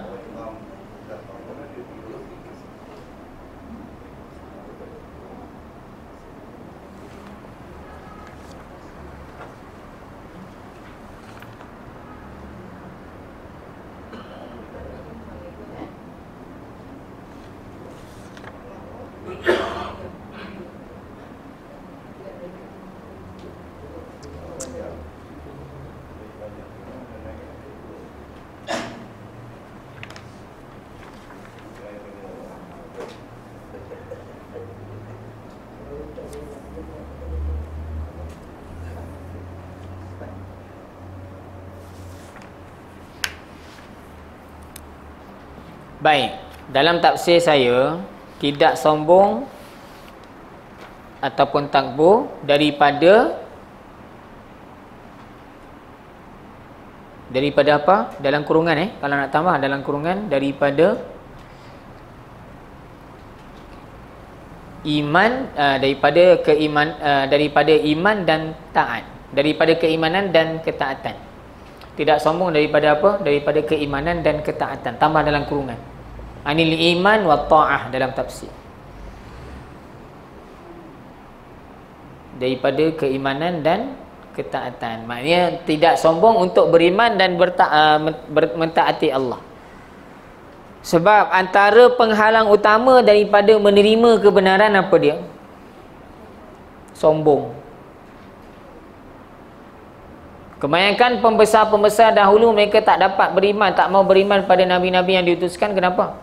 Baik, dalam tafsir saya tidak sombong ataupun takbur daripada apa? Dalam kurungan kalau nak tambah dalam kurungan daripada iman, daripada iman dan taat, daripada keimanan dan ketaatan. Tidak sombong daripada apa? Daripada keimanan dan ketaatan. Tambah dalam kurungan anil iman wa ta'ah dalam tafsir. Daripada keimanan dan ketaatan. Maknanya tidak sombong untuk beriman dan mentaati Allah. Sebab antara penghalang utama daripada menerima kebenaran apa dia? Sombong. Kebanyakan pembesar-pembesar dahulu mereka tak dapat beriman, tak mau beriman pada nabi-nabi yang diutuskan. Kenapa?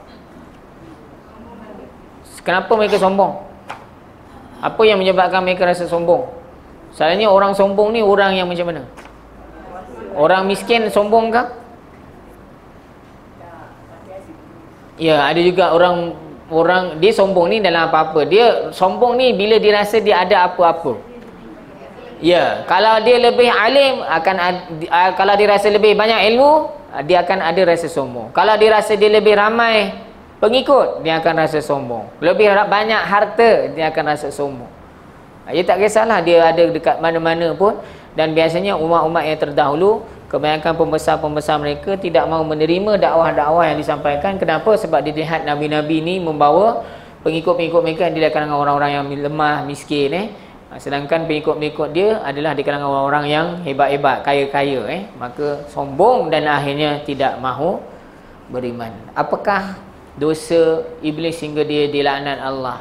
Kenapa mereka sombong? Apa yang menyebabkan mereka rasa sombong? Selalunya orang sombong ni orang yang macam mana? Orang miskin sombong ke? Ya, ada juga orang dia sombong ni dalam apa-apa. Dia sombong ni bila dia rasa dia ada apa-apa. Ya, kalau dia lebih alim kalau dia rasa lebih banyak ilmu, dia akan ada rasa sombong. Kalau dia rasa dia lebih ramai pengikut, dia akan rasa sombong. Lebih banyak harta, dia akan rasa sombong. Dia tak kisahlah dia ada dekat mana-mana pun. Dan biasanya umat-umat yang terdahulu, kebanyakan pembesar-pembesar mereka tidak mahu menerima dakwah-dakwah yang disampaikan. Kenapa? Sebab dia lihat Nabi-Nabi ni membawa pengikut-pengikut mereka yang di kalangan orang-orang yang lemah, miskin. Sedangkan pengikut-pengikut dia adalah di kalangan orang-orang yang hebat-hebat, kaya-kaya. Maka sombong dan akhirnya tidak mahu beriman. Apakah dosa iblis hingga dia dilaknat Allah?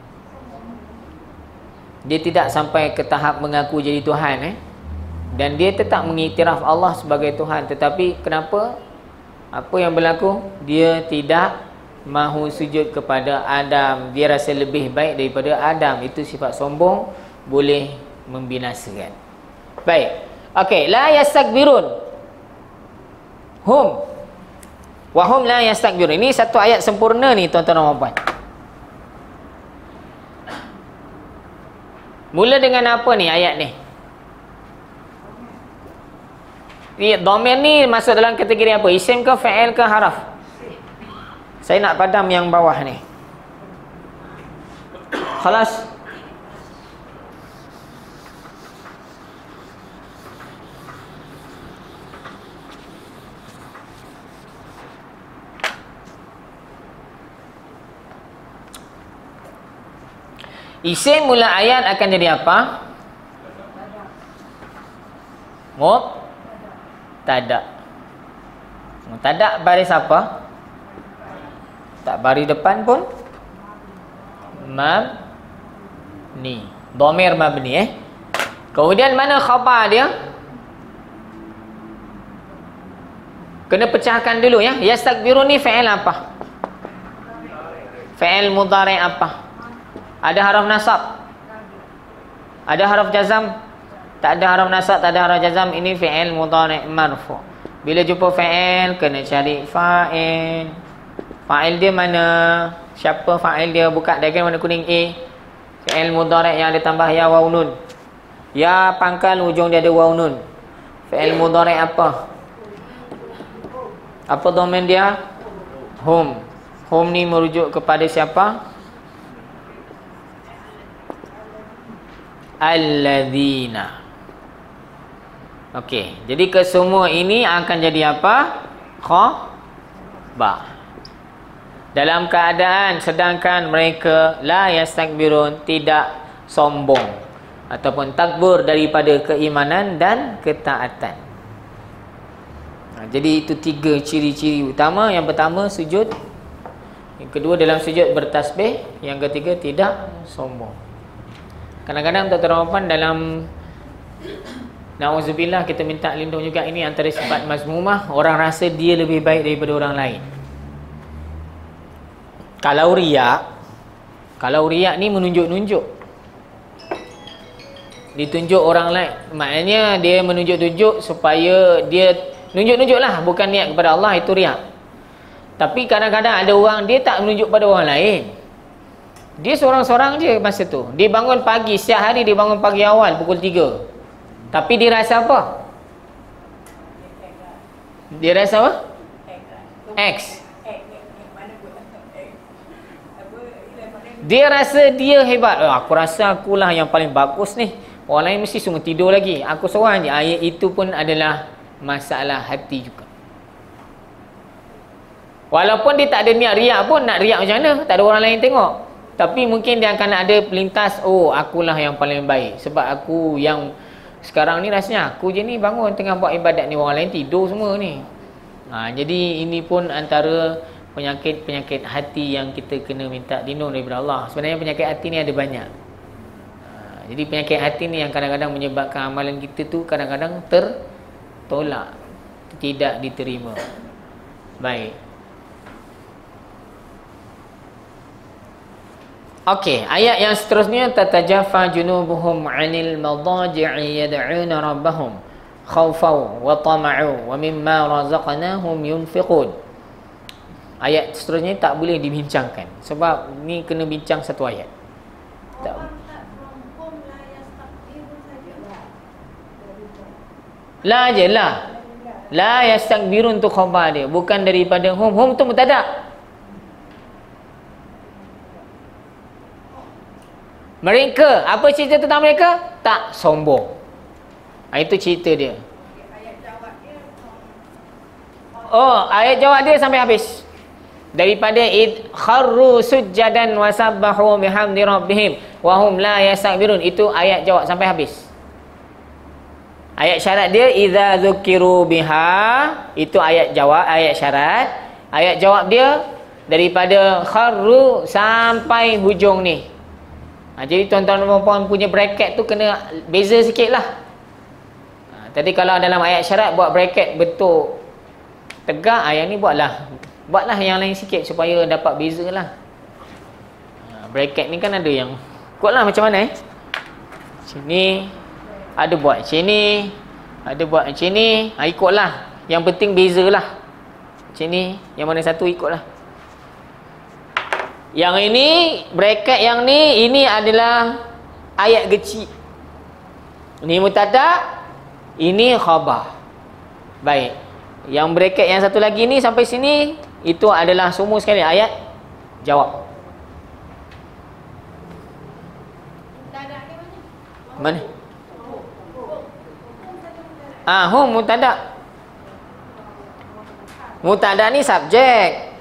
Dia tidak sampai ke tahap mengaku jadi Tuhan. Dan dia tetap mengiktiraf Allah sebagai Tuhan. Tetapi kenapa? Apa yang berlaku? Dia tidak mahu sujud kepada Adam. Dia rasa lebih baik daripada Adam. Itu sifat sombong, boleh membinasakan. Baik. Okey, la yastakbirun. Hum. Wa hum la yastakbirun. Ini satu ayat sempurna ni tuan-tuan dan puan. Mula dengan apa ni ayat ni? Dhamir ni masuk dalam kategori apa? Isim ke, fa'il ke, haraf? Saya nak padam yang bawah ni. Khalas. Isim mula ayat akan jadi apa? Mubtada. Mubtada baris apa? Tak baris depan pun mabni. Dhamir mabni. Kemudian mana khabar dia? Kena pecahkan dulu ya. Yastakbirun ni fi'il apa? Fi'il mudhari' apa? Ada haraf nasab? Ada haraf jazam? Tak ada haraf nasab, tak ada haraf jazam. Ini fi'il mudhari' marfu'. Bila jumpa fi'il, kena cari fa'il. Fa'il dia mana? Siapa fa'il dia? Buka diagram warna kuning A. Fi'il mudhari' yang ada tambah ya waw nun. Ya pangkal hujung dia ada waw nun. Fi'il mudhari' apa? Apa domain dia? Hum. Hum ni merujuk kepada siapa? Alladzina. Okey, jadi kesemua ini akan jadi apa? Khabar. Dalam keadaan sedangkan mereka la yastakbirun, tidak sombong ataupun takbur daripada keimanan dan ketaatan. Jadi itu tiga ciri-ciri utama. Yang pertama sujud, yang kedua dalam sujud bertasbih, yang ketiga tidak sombong. Kadang-kadang tuan-tuan dalam na'udzubillah kita minta lindung juga, ini antara sifat mazmumah, orang rasa dia lebih baik daripada orang lain. Kalau riak ni menunjuk-nunjuk, ditunjuk orang lain, maknanya dia menunjuk-tunjuk supaya dia nunjuk-nunjuk lah, bukan niat kepada Allah, itu riak. Tapi kadang-kadang ada orang dia tak menunjuk pada orang lain, dia seorang-seorang je masa tu. Dia bangun pagi, setiap hari dia bangun pagi awal pukul 3. Tapi dia rasa apa? Dia rasa apa? X. Dia rasa dia hebat. Aku rasa akulah yang paling bagus ni. Orang lain mesti semua tidur lagi. Aku seorang je. Ayat itu pun adalah masalah hati juga. Walaupun dia tak ada niat riak pun, nak riak macam mana? Tak ada orang lain tengok. Tapi mungkin dia akan ada pelintas, oh akulah yang paling baik. Sebab aku yang sekarang ni rasanya aku je ni bangun tengah buat ibadat ni, orang lain tidur semua ni. Jadi ini pun antara penyakit-penyakit hati yang kita kena minta lindung daripada Allah. Sebenarnya penyakit hati ni ada banyak. Jadi penyakit hati ni yang kadang-kadang menyebabkan amalan kita tu kadang-kadang tertolak, tidak diterima. Baik. Okey, ayat yang seterusnya, tatajafa junubuhum 'anil madaji'i yad'una rabbahum khaufan wa tama'u wa mimma razaqnahum yunfiqun. Ayat seterusnya tak boleh dibincangkan sebab ni kena bincang satu ayat. Tak. La je lah. La yastakbirun tu khabar dia, bukan daripada hum. Hum tu mubtada. Mereka, apa cerita tentang mereka? Tak sombong. Itu cerita dia. Oh, ayat jawab dia sampai habis. Daripada id kharru sujjadan wa sabbahu bihamdi rabbihim wa hum la yastakbirun, itu ayat jawab sampai habis. Ayat syarat dia idza dzukiru biha, itu ayat jawab, ayat syarat. Ayat jawab dia daripada kharru sampai hujung ni. Jadi tuan-tuan dan puan punya bracket tu kena beza sikit lah. Tadi kalau dalam ayat syarat buat bracket bentuk tegak, yang ni buatlah yang lain sikit supaya dapat beza lah. Bracket ni kan ada yang kot lah macam mana sini ada buat macam ni, ada buat macam ni, ikutlah. Yang penting beza lah. Macam ni, yang mana satu ikutlah. Yang ini bracket, yang ni ini adalah ayat kecil. Ini mubtada, ini khabar. Baik. Yang bracket yang satu lagi ni sampai sini, itu adalah semua sekali ayat jawab. Mana? Hum mubtada. Mubtada ni subjek.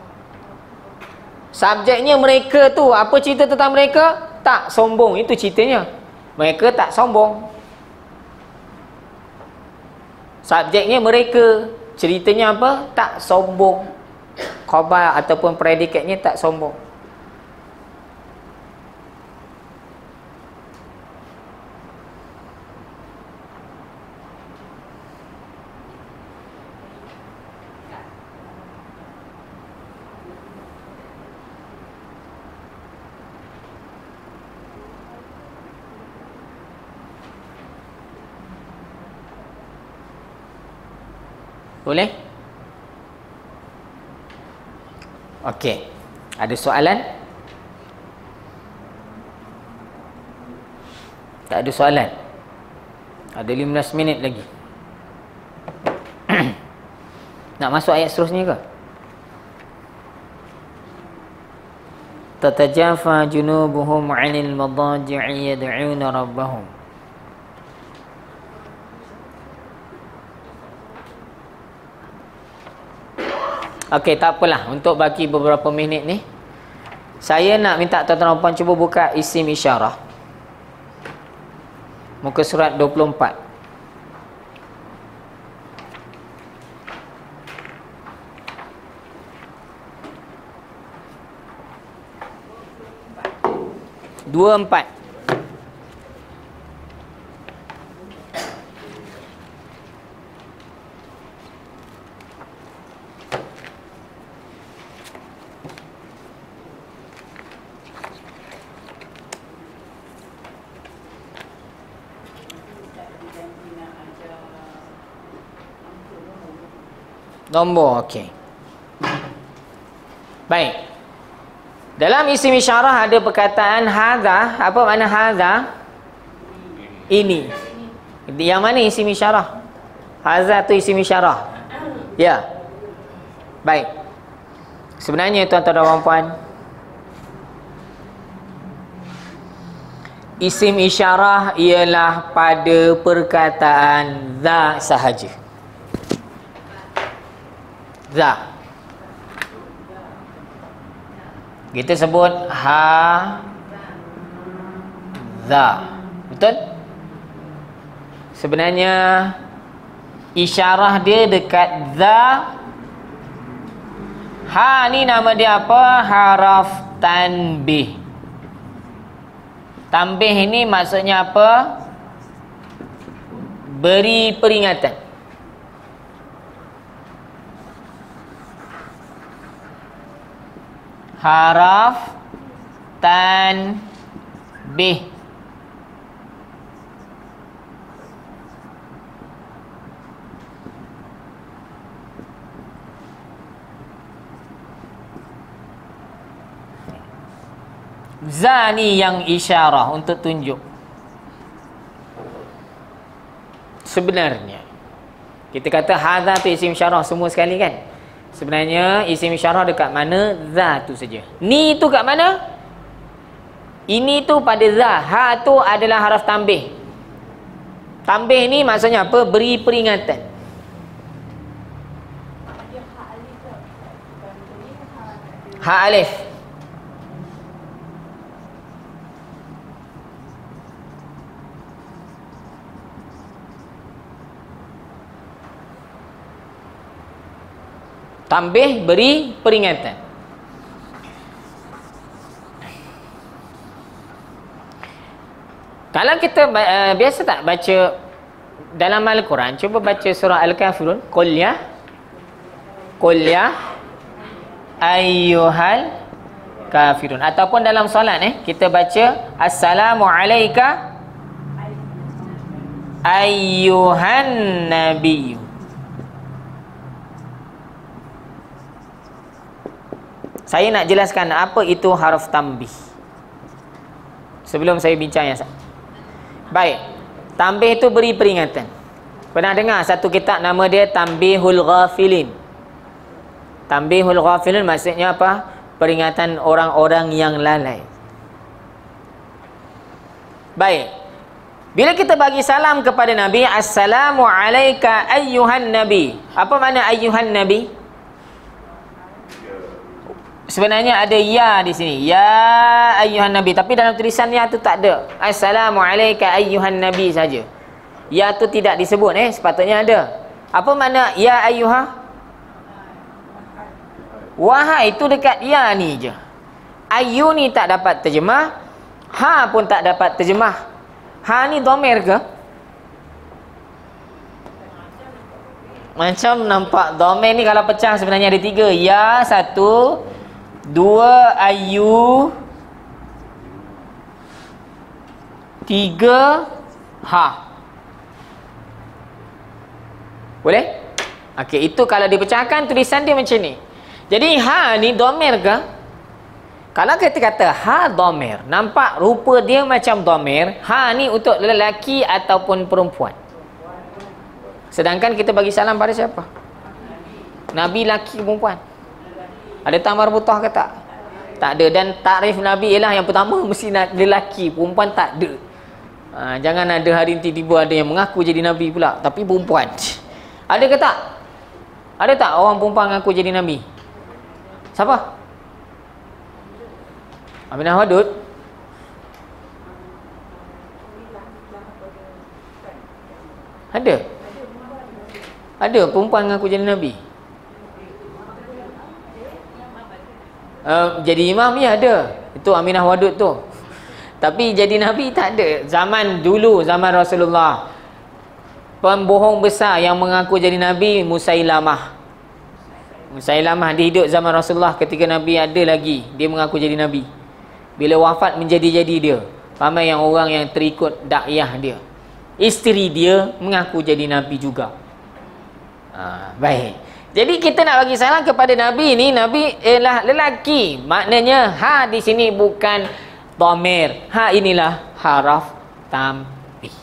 Subjeknya mereka tu, apa cerita tentang mereka? Tak sombong, itu ceritanya. Mereka tak sombong. Subjeknya mereka, ceritanya apa? Tak sombong. Khabar ataupun predikatnya tak sombong. Boleh? Okey. Ada soalan? Tak ada soalan? Ada 15 minit lagi. Nak masuk ayat seterusnya ke? Tatajafa junubuhum 'anil madaji'i yad'una rabbahum. Okey, tak apalah. Untuk bagi beberapa minit ni, saya nak minta tuan-tuan dan puan cuba buka isim isyarah. Muka surat 24. Dua empat. Nombor, okey. Baik. Dalam isim isyarah ada perkataan hadza. Apa makna hadza? Ini. Yang mana isim isyarah? Hadza tu isim isyarah. Ya. Baik. Sebenarnya tuan-tuan dan puan-puan, isim isyarah ialah pada perkataan za sahaja. Za. Kita sebut ha za. Betul? Sebenarnya isyarah dia dekat za. Ha ni nama dia apa? Haraf tanbih. Tanbih ini maksudnya apa? Beri peringatan. Haraf tanbih. Za ni yang isyarah untuk tunjuk. Sebenarnya kita kata hadza tu isim isyarah semua sekali kan. Sebenarnya isim isyarah dekat mana? Za tu saja. Ni tu kat mana? Ini tu pada za. Ha tu adalah haraf tambih. Tambih ni maksudnya apa? Beri peringatan. Ha alif. Tambih beri peringatan. Kalau kita biasa tak baca dalam Al-Quran, cuba baca surah Al-Kafirun. Qul ya ayyuhal kafirun. Ataupun dalam solat kita baca assalamu alayka ayyuhan nabiyyu. Saya nak jelaskan apa itu harf tambih sebelum saya bincang yang baik. Tambih itu beri peringatan. Pernah dengar satu kitab nama dia Tanbihul Ghafilin. Tanbihul Ghafilin maksudnya apa? Peringatan orang-orang yang lalai. Baik. Bila kita bagi salam kepada Nabi, assalamu alayka ayyuhan nabi. Apa makna ayyuhan nabi? Sebenarnya ada ya di sini. Ya ayyuhan nabi. Tapi dalam tulisan ya tu tak ada. Assalamu alayka ayyuhan nabi saja. Ya tu tidak disebut sepatutnya ada. Apa makna ya ayyuha? Wahai itu dekat ya ni je. Ayyu ni tak dapat terjemah. Ha pun tak dapat terjemah. Ha ni dhamir ke? Macam nampak dhamir ni kalau pecah sebenarnya ada 3. Ya 1, 2 ayu, 3 ha. Boleh? Okey, itu kalau dipecahkan tulisan dia macam ni. Jadi ha ni dhamir ke? Kalau kita kata ha dhamir, nampak rupa dia macam dhamir. Ha ni untuk lelaki ataupun perempuan. Sedangkan kita bagi salam pada siapa? Nabi laki perempuan. Ada tamar butah ke tak? Tak ada. Dan takrif Nabi ialah yang pertama mesti lelaki, perempuan tak ada. Jangan ada hari ini tiba-tiba ada yang mengaku jadi Nabi pula tapi perempuan. Ada ke tak? Ada tak orang perempuan mengaku jadi Nabi? Siapa? Aminah Wadud? Ada? Ada perempuan mengaku jadi Nabi? Jadi imam ya ada. Itu Aminah Wadud tu. Tapi jadi Nabi tak ada. Zaman dulu, zaman Rasulullah, pembohong besar yang mengaku jadi Nabi Musailamah. Musailamah dia hidup zaman Rasulullah ketika Nabi ada lagi. Dia mengaku jadi Nabi. Bila wafat menjadi-jadi dia. Ramai yang orang yang terikut dakwah dia. Isteri dia mengaku jadi Nabi juga. Baik. Jadi kita nak bagi salam kepada Nabi ni, Nabi ialah lelaki. Maknanya ha di sini bukan dhamir. Ha inilah haraf tambih.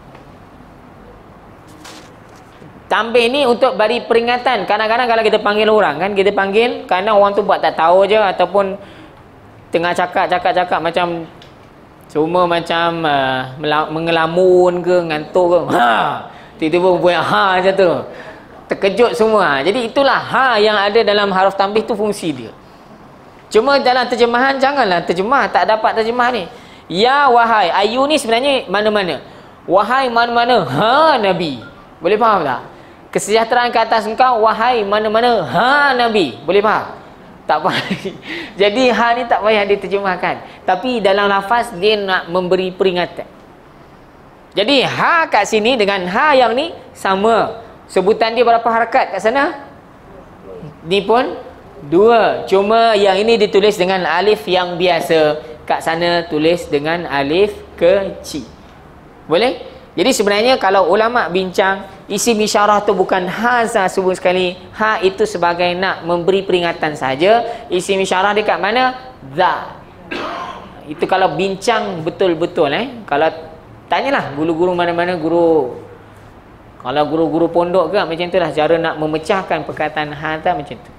Tambih ni untuk beri peringatan. Kadang-kadang kalau kita panggil orang kan, kita panggil kerana orang tu buat tak tahu je ataupun tengah cakap macam cuma macam mengelamun ke, ngantuk ke. Tiba-tiba buat ha macam tu. Terkejut semua. Jadi itulah ha yang ada dalam haraf tambih tu fungsi dia. Cuma dalam terjemahan janganlah terjemah tak dapat terjemah ni. Ya wahai, ayu ni sebenarnya mana-mana. Wahai mana-mana ha Nabi. Boleh faham tak? Kesejahteraan ke atas engkau wahai mana-mana ha Nabi. Boleh faham? Tak payah. Jadi ha ni tak payah diterjemahkan. Tapi dalam lafaz dia nak memberi peringatan. Jadi ha kat sini dengan ha yang ni sama. Sebutan dia berapa harakat kat sana? Ni pun 2. Cuma yang ini ditulis dengan alif yang biasa. Kat sana tulis dengan alif kecil. Boleh? Jadi sebenarnya kalau ulama bincang, isim isyarah tu bukan ha sebut sekali. Ha itu sebagai nak memberi peringatan saja. Isim isyarah dekat mana? Za. Itu kalau bincang betul-betul Kalau tanyalah guru-guru mana-mana, kalau guru-guru pondok ke macam itulah cara nak memecahkan perkataan ha tak macam tu.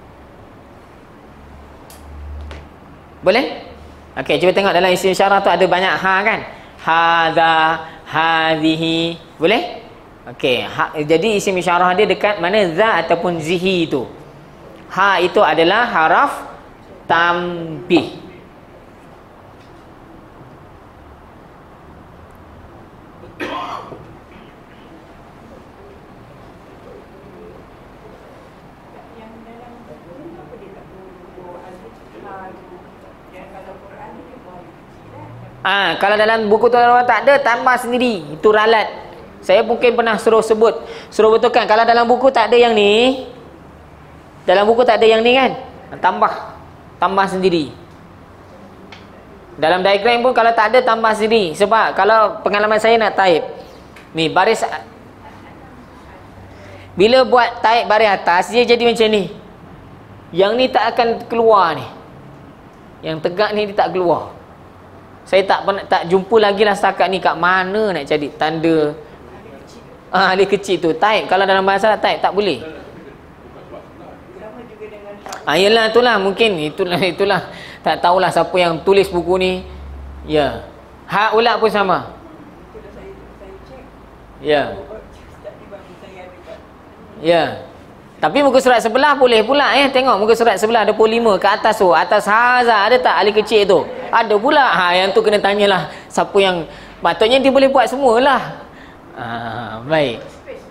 Boleh? Okey, cuba tengok dalam isim isyarah tu ada banyak ha kan? Hadza, hadhihi. Boleh? Okey, jadi isim isyarah dia dekat mana za ataupun zihi tu. Ha itu adalah haraf tanbih. Kalau dalam buku tuan-tuan tak ada, tambah sendiri. Itu ralat. Saya mungkin pernah suruh betulkan. Kalau dalam buku tak ada yang ni, dalam buku tak ada yang ni kan, tambah sendiri. Dalam diagram pun kalau tak ada, tambah sendiri. Sebab kalau pengalaman saya nak taip ni, baris bila buat taip baris atas, dia jadi macam ni. Yang ni tak akan keluar ni. Yang tegak ni dia tak keluar. Saya tak jumpa lagi lah setakat ni kat mana nak cari tanda alif kecil tu. Taip kalau dalam bahasa taip tak boleh. Yelah itulah, mungkin itulah. Tak tahulah siapa yang tulis buku ni. Ya. Hak ulat pun sama. Ya. Ya. Tapi muka surat sebelah boleh pula tengok muka surat sebelah ada polima ke atas tu. Atas haza ada tak alif kecil tu? Ada pula. Yang tu kena tanyalah siapa yang patutnya dia boleh buat semualah. Baik.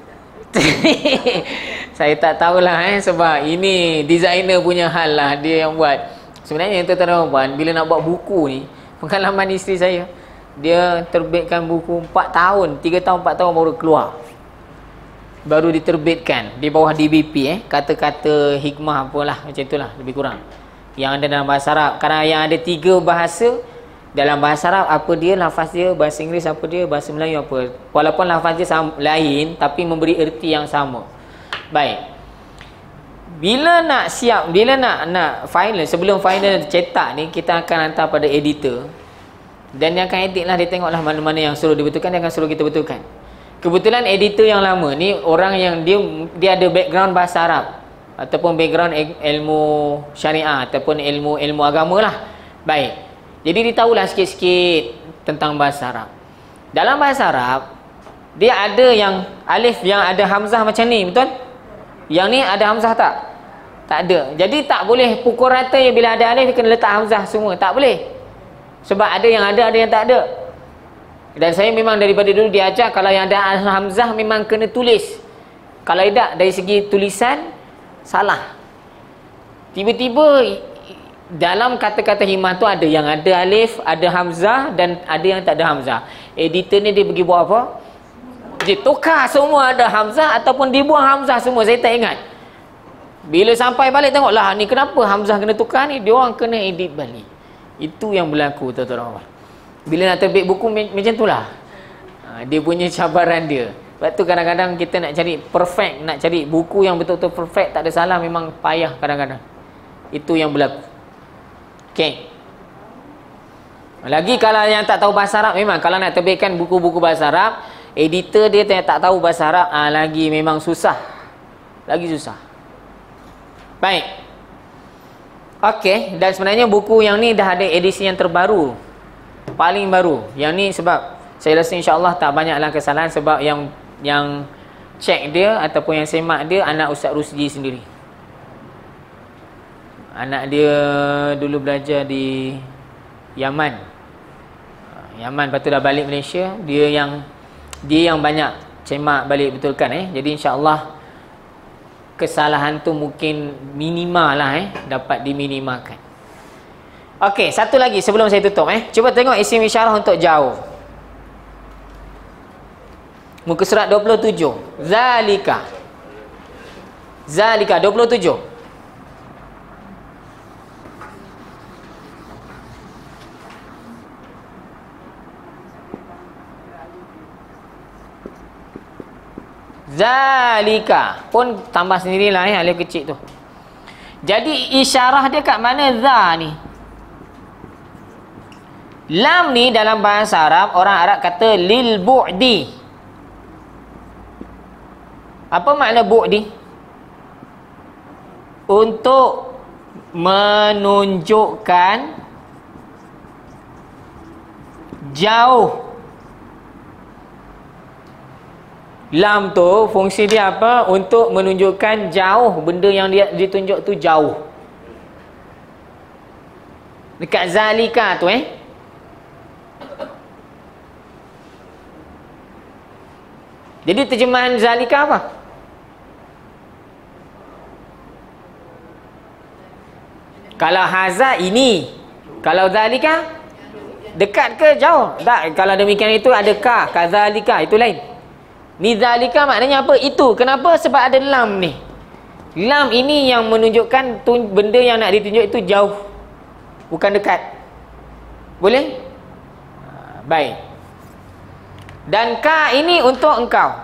Saya tak tahulah sebab ini designer punya hal lah, dia yang buat. Sebenarnya tuan-tuan dan puan, bila nak buat buku ni, pengalaman isteri saya, dia terbitkan buku 4 tahun, 3 tahun 4 tahun baru keluar. Baru diterbitkan di bawah DBP kata-kata hikmah apalah macam itulah lebih kurang. Yang ada dalam bahasa Arab. Kerana yang ada 3 bahasa dalam bahasa Arab, apa dia lafaz dia, bahasa Inggeris apa dia, bahasa Melayu apa. Walaupun lafaz dia lain tapi memberi erti yang sama. Baik. Bila nak final, sebelum final cetak ni, kita akan hantar pada editor. Dan yang akan edit lah, dia tengoklah mana-mana yang suruh dibetulkan, dia akan suruh kita betulkan. Kebetulan editor yang lama ni orang yang dia ada background bahasa Arab ataupun background ilmu syariah ataupun ilmu agama lah. Baik. Jadi dia tahulah sikit-sikit tentang bahasa Arab. Dalam bahasa Arab dia ada yang alif yang ada hamzah macam ni, betul? Yang ni ada hamzah tak? Tak ada. Jadi tak boleh pukul rata ya, bila ada alif dia kena letak hamzah semua. Tak boleh. Sebab ada yang ada yang tak ada. Dan saya memang daripada dulu diajar kalau yang ada hamzah memang kena tulis. Kalau tidak dari segi tulisan salah. Tiba-tiba dalam kata-kata himah tu ada yang ada alif, ada hamzah dan ada yang tak ada hamzah. Editor ni dia pergi buat apa? Dia tukar semua ada hamzah ataupun dibuang hamzah semua. Saya tak ingat. Bila sampai balik tengoklah ni kenapa hamzah kena tukar ni, dia orang kena edit balik. Itu yang berlaku tuan-tuan. Bila nak terbit buku macam itulah. Dia punya cabaran dia. Sebab tu kadang-kadang kita nak cari perfect, nak cari buku yang betul-betul perfect, tak ada salah, memang payah kadang-kadang. Itu yang berlaku. Okey. Lagi kalau yang tak tahu bahasa Arab, memang kalau nak terbitkan buku-buku bahasa Arab, editor dia tak tahu bahasa Arab, lagi memang susah. Lagi susah. Baik. Okey, dan sebenarnya buku yang ni dah ada edisi yang terbaru. Paling baru. Yang ni sebab saya rasa insya-Allah tak banyaklah kesalahan sebab yang cek dia ataupun yang semak dia anak Ustaz Rusdi sendiri. Anak dia dulu belajar di Yaman. Lepas tu dah balik Malaysia, dia yang banyak semak balik betulkan Jadi insya-Allah kesalahan tu mungkin minimal lah dapat diminimalkan. Okey, satu lagi sebelum saya tutup Cuba tengok isim isyarah untuk jauh. Muka surat 27. Zalika. Zalika 27. Zalika pun tambah sendirilah alif kecil tu. Jadi isyarah dia kat mana za ni? Lam ni dalam bahasa Arab, orang Arab kata lil bu'di. Apa makna bu'di? Untuk menunjukkan jauh. Lam tu fungsi dia apa? Untuk menunjukkan jauh. Benda yang dia ditunjuk tu jauh. Dekat zalika tu Jadi terjemahan zalika apa? Kalau haza ini, kalau zalika dekat ke jauh? Tak. Kalau demikian itu ada ka, kazalika itu lain. Ni zalika maknanya apa? Itu. Kenapa? Sebab ada lam ni. Lam ini yang menunjukkan benda yang nak ditunjuk itu jauh, bukan dekat. Boleh? Baik. Dan ka ini untuk engkau.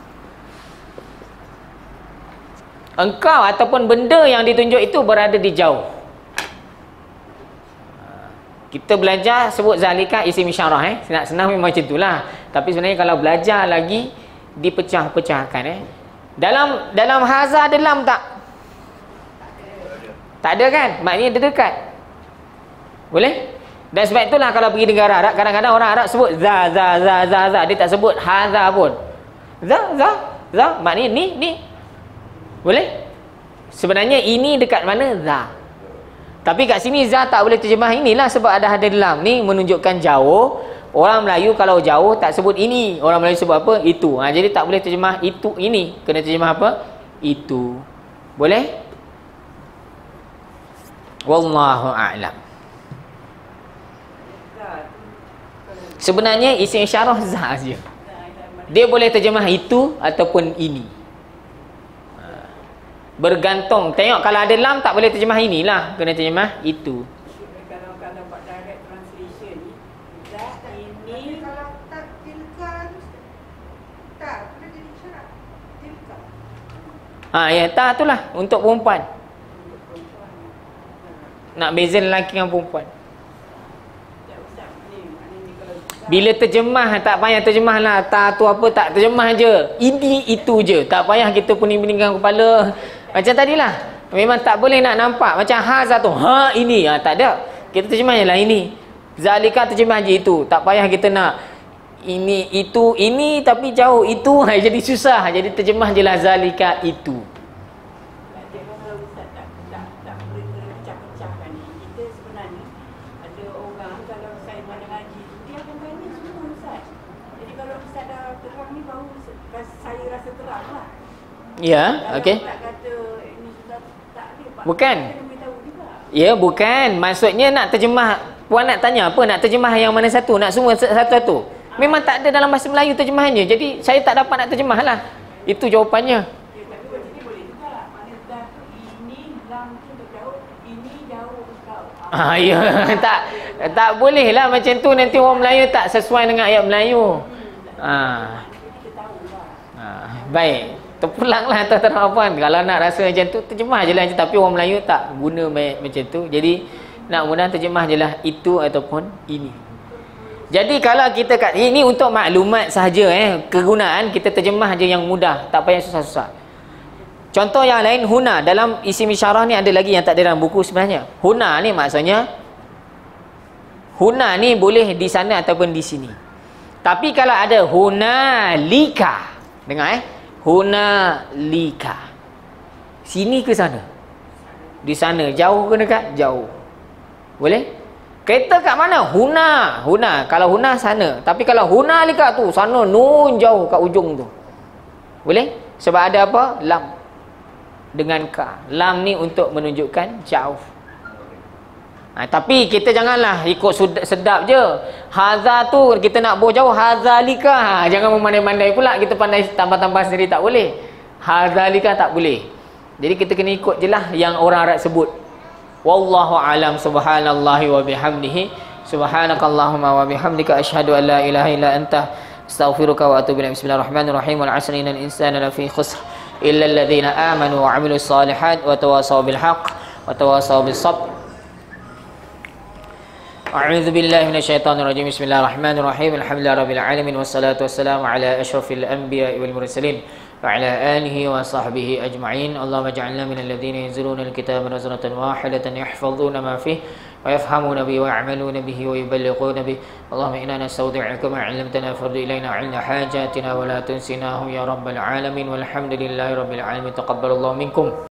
Engkau ataupun benda yang ditunjuk itu berada di jauh. Kita belajar sebut zalika isim isyarah senang memang macam itulah. Tapi sebenarnya kalau belajar lagi dipecah-pecahkan Dalam haza ada lam tak? Tak ada kan? Maknanya dia dekat. Boleh? Dan sebab itulah kalau pergi negara Arab, kadang-kadang orang Arab sebut za. Dia tak sebut haza pun. Za. Maknanya ni. Boleh? Sebenarnya ini dekat mana? Za. Tapi kat sini za tak boleh terjemah inilah sebab ada lam. Ni menunjukkan jauh. Orang Melayu kalau jauh tak sebut ini. Orang Melayu sebut apa? Itu. Jadi tak boleh terjemah itu ini. Kena terjemah apa? Itu. Boleh? Wallahu a'lam. Sebenarnya isim isyarah za saja. Dia boleh terjemah itu ataupun ini. Bergantung. Tengok kalau ada lam tak boleh terjemah inilah. Kena terjemah itu. Kalau buat direct translation ni, za ini kalau tak tilka tak boleh jadi syarat. Tilka. Ya, tak itulah untuk perempuan. Nak beza lelaki dengan perempuan. Bila terjemah tak payah terjemah lah. Tak tu apa tak terjemah je. Ini itu je. Tak payah kita pening-peningkan kepala. Macam tadilah. Memang tak boleh nak nampak. Macam ha satu. Ha ini. Tak ada. Kita terjemah je lah ini. Zalika terjemah je itu. Tak payah kita nak ini, itu, ini tapi jauh itu. Jadi susah. Jadi terjemah je lah zalika itu. Ya, okey. Bukan. Ya, bukan. Maksudnya nak terjemah. Puan nak tanya apa? Nak terjemah yang mana satu? Nak semua satu-satu? Memang tak ada dalam bahasa Melayu terjemahannya. Jadi saya tak dapat nak terjemah lah. Itu jawapannya. Ya, tak boleh lah macam tu. Nanti orang Melayu tak sesuai dengan ayat Melayu. Baik. Terpulanglah tuan-tuan puan. Kalau nak rasa macam tu, terjemah je lah. Tapi orang Melayu tak guna macam tu. Jadi nak mudah terjemah je lah itu ataupun ini. Jadi kalau kita ini untuk maklumat sahaja kegunaan, kita terjemah je yang mudah. Tak payah susah-susah. Contoh yang lain, huna. Dalam isim isyarah ni ada lagi yang tak ada dalam buku sebenarnya. Huna ni maksudnya, huna ni boleh di sana ataupun di sini. Tapi kalau ada hunalika, dengar hunalika, sini ke sana? Di sana. Jauh ke dekat? Jauh. Boleh? Kereta kat mana? Huna. Kalau huna sana. Tapi kalau hunalika tu sana nun jauh kat ujung tu. Boleh? Sebab ada apa? Lam dengan ka. Lam ni untuk menunjukkan jauh. Tapi kita janganlah ikut sedap je. Haza tu kita nak bawa jauh, hazalika. Jangan memandai-mandai pula kita pandai tambah-tambah sendiri, tak boleh. Hazalika tak boleh. Jadi kita kena ikut je lah yang orang Arab sebut. Wallahu alam. Subhanallahi wa bihamdihi. Subhanakallahumma wa bihamdika asyhadu an la ilaha illa anta astaghfiruka wa atubu ilaik. Bismillahirrahmanirrahim. Wal 'asri innal insana lafi khusr illa alladhina amanu wa 'amilus solihat wa tawasaw bil haqq wa tawasaw bis sabr. A'udzu billahi minasyaitonir rajim. Bismillahirrahmanirrahim. Alhamdulillahirabbil alamin wassalatu wassalamu ala asyrafil anbiya'i wal mursalin wa ala alihi wa sahbihi ajma'in. Allahumma ij'alna minal ladzina yanzuruna al-kitaba nazratan wahidatan yahfazuna ma fihi wa yafhamuna bihi wa ya'maluna bihi wa yuballighuna bihi. Allahumma inna nastawdi'uka ma 'allamtana fardu ilayna 'ilma hajatina wa la tunsinahu ya rabbal alamin. Walhamdulillahi rabbil alamin. Taqabbalallahu minkum.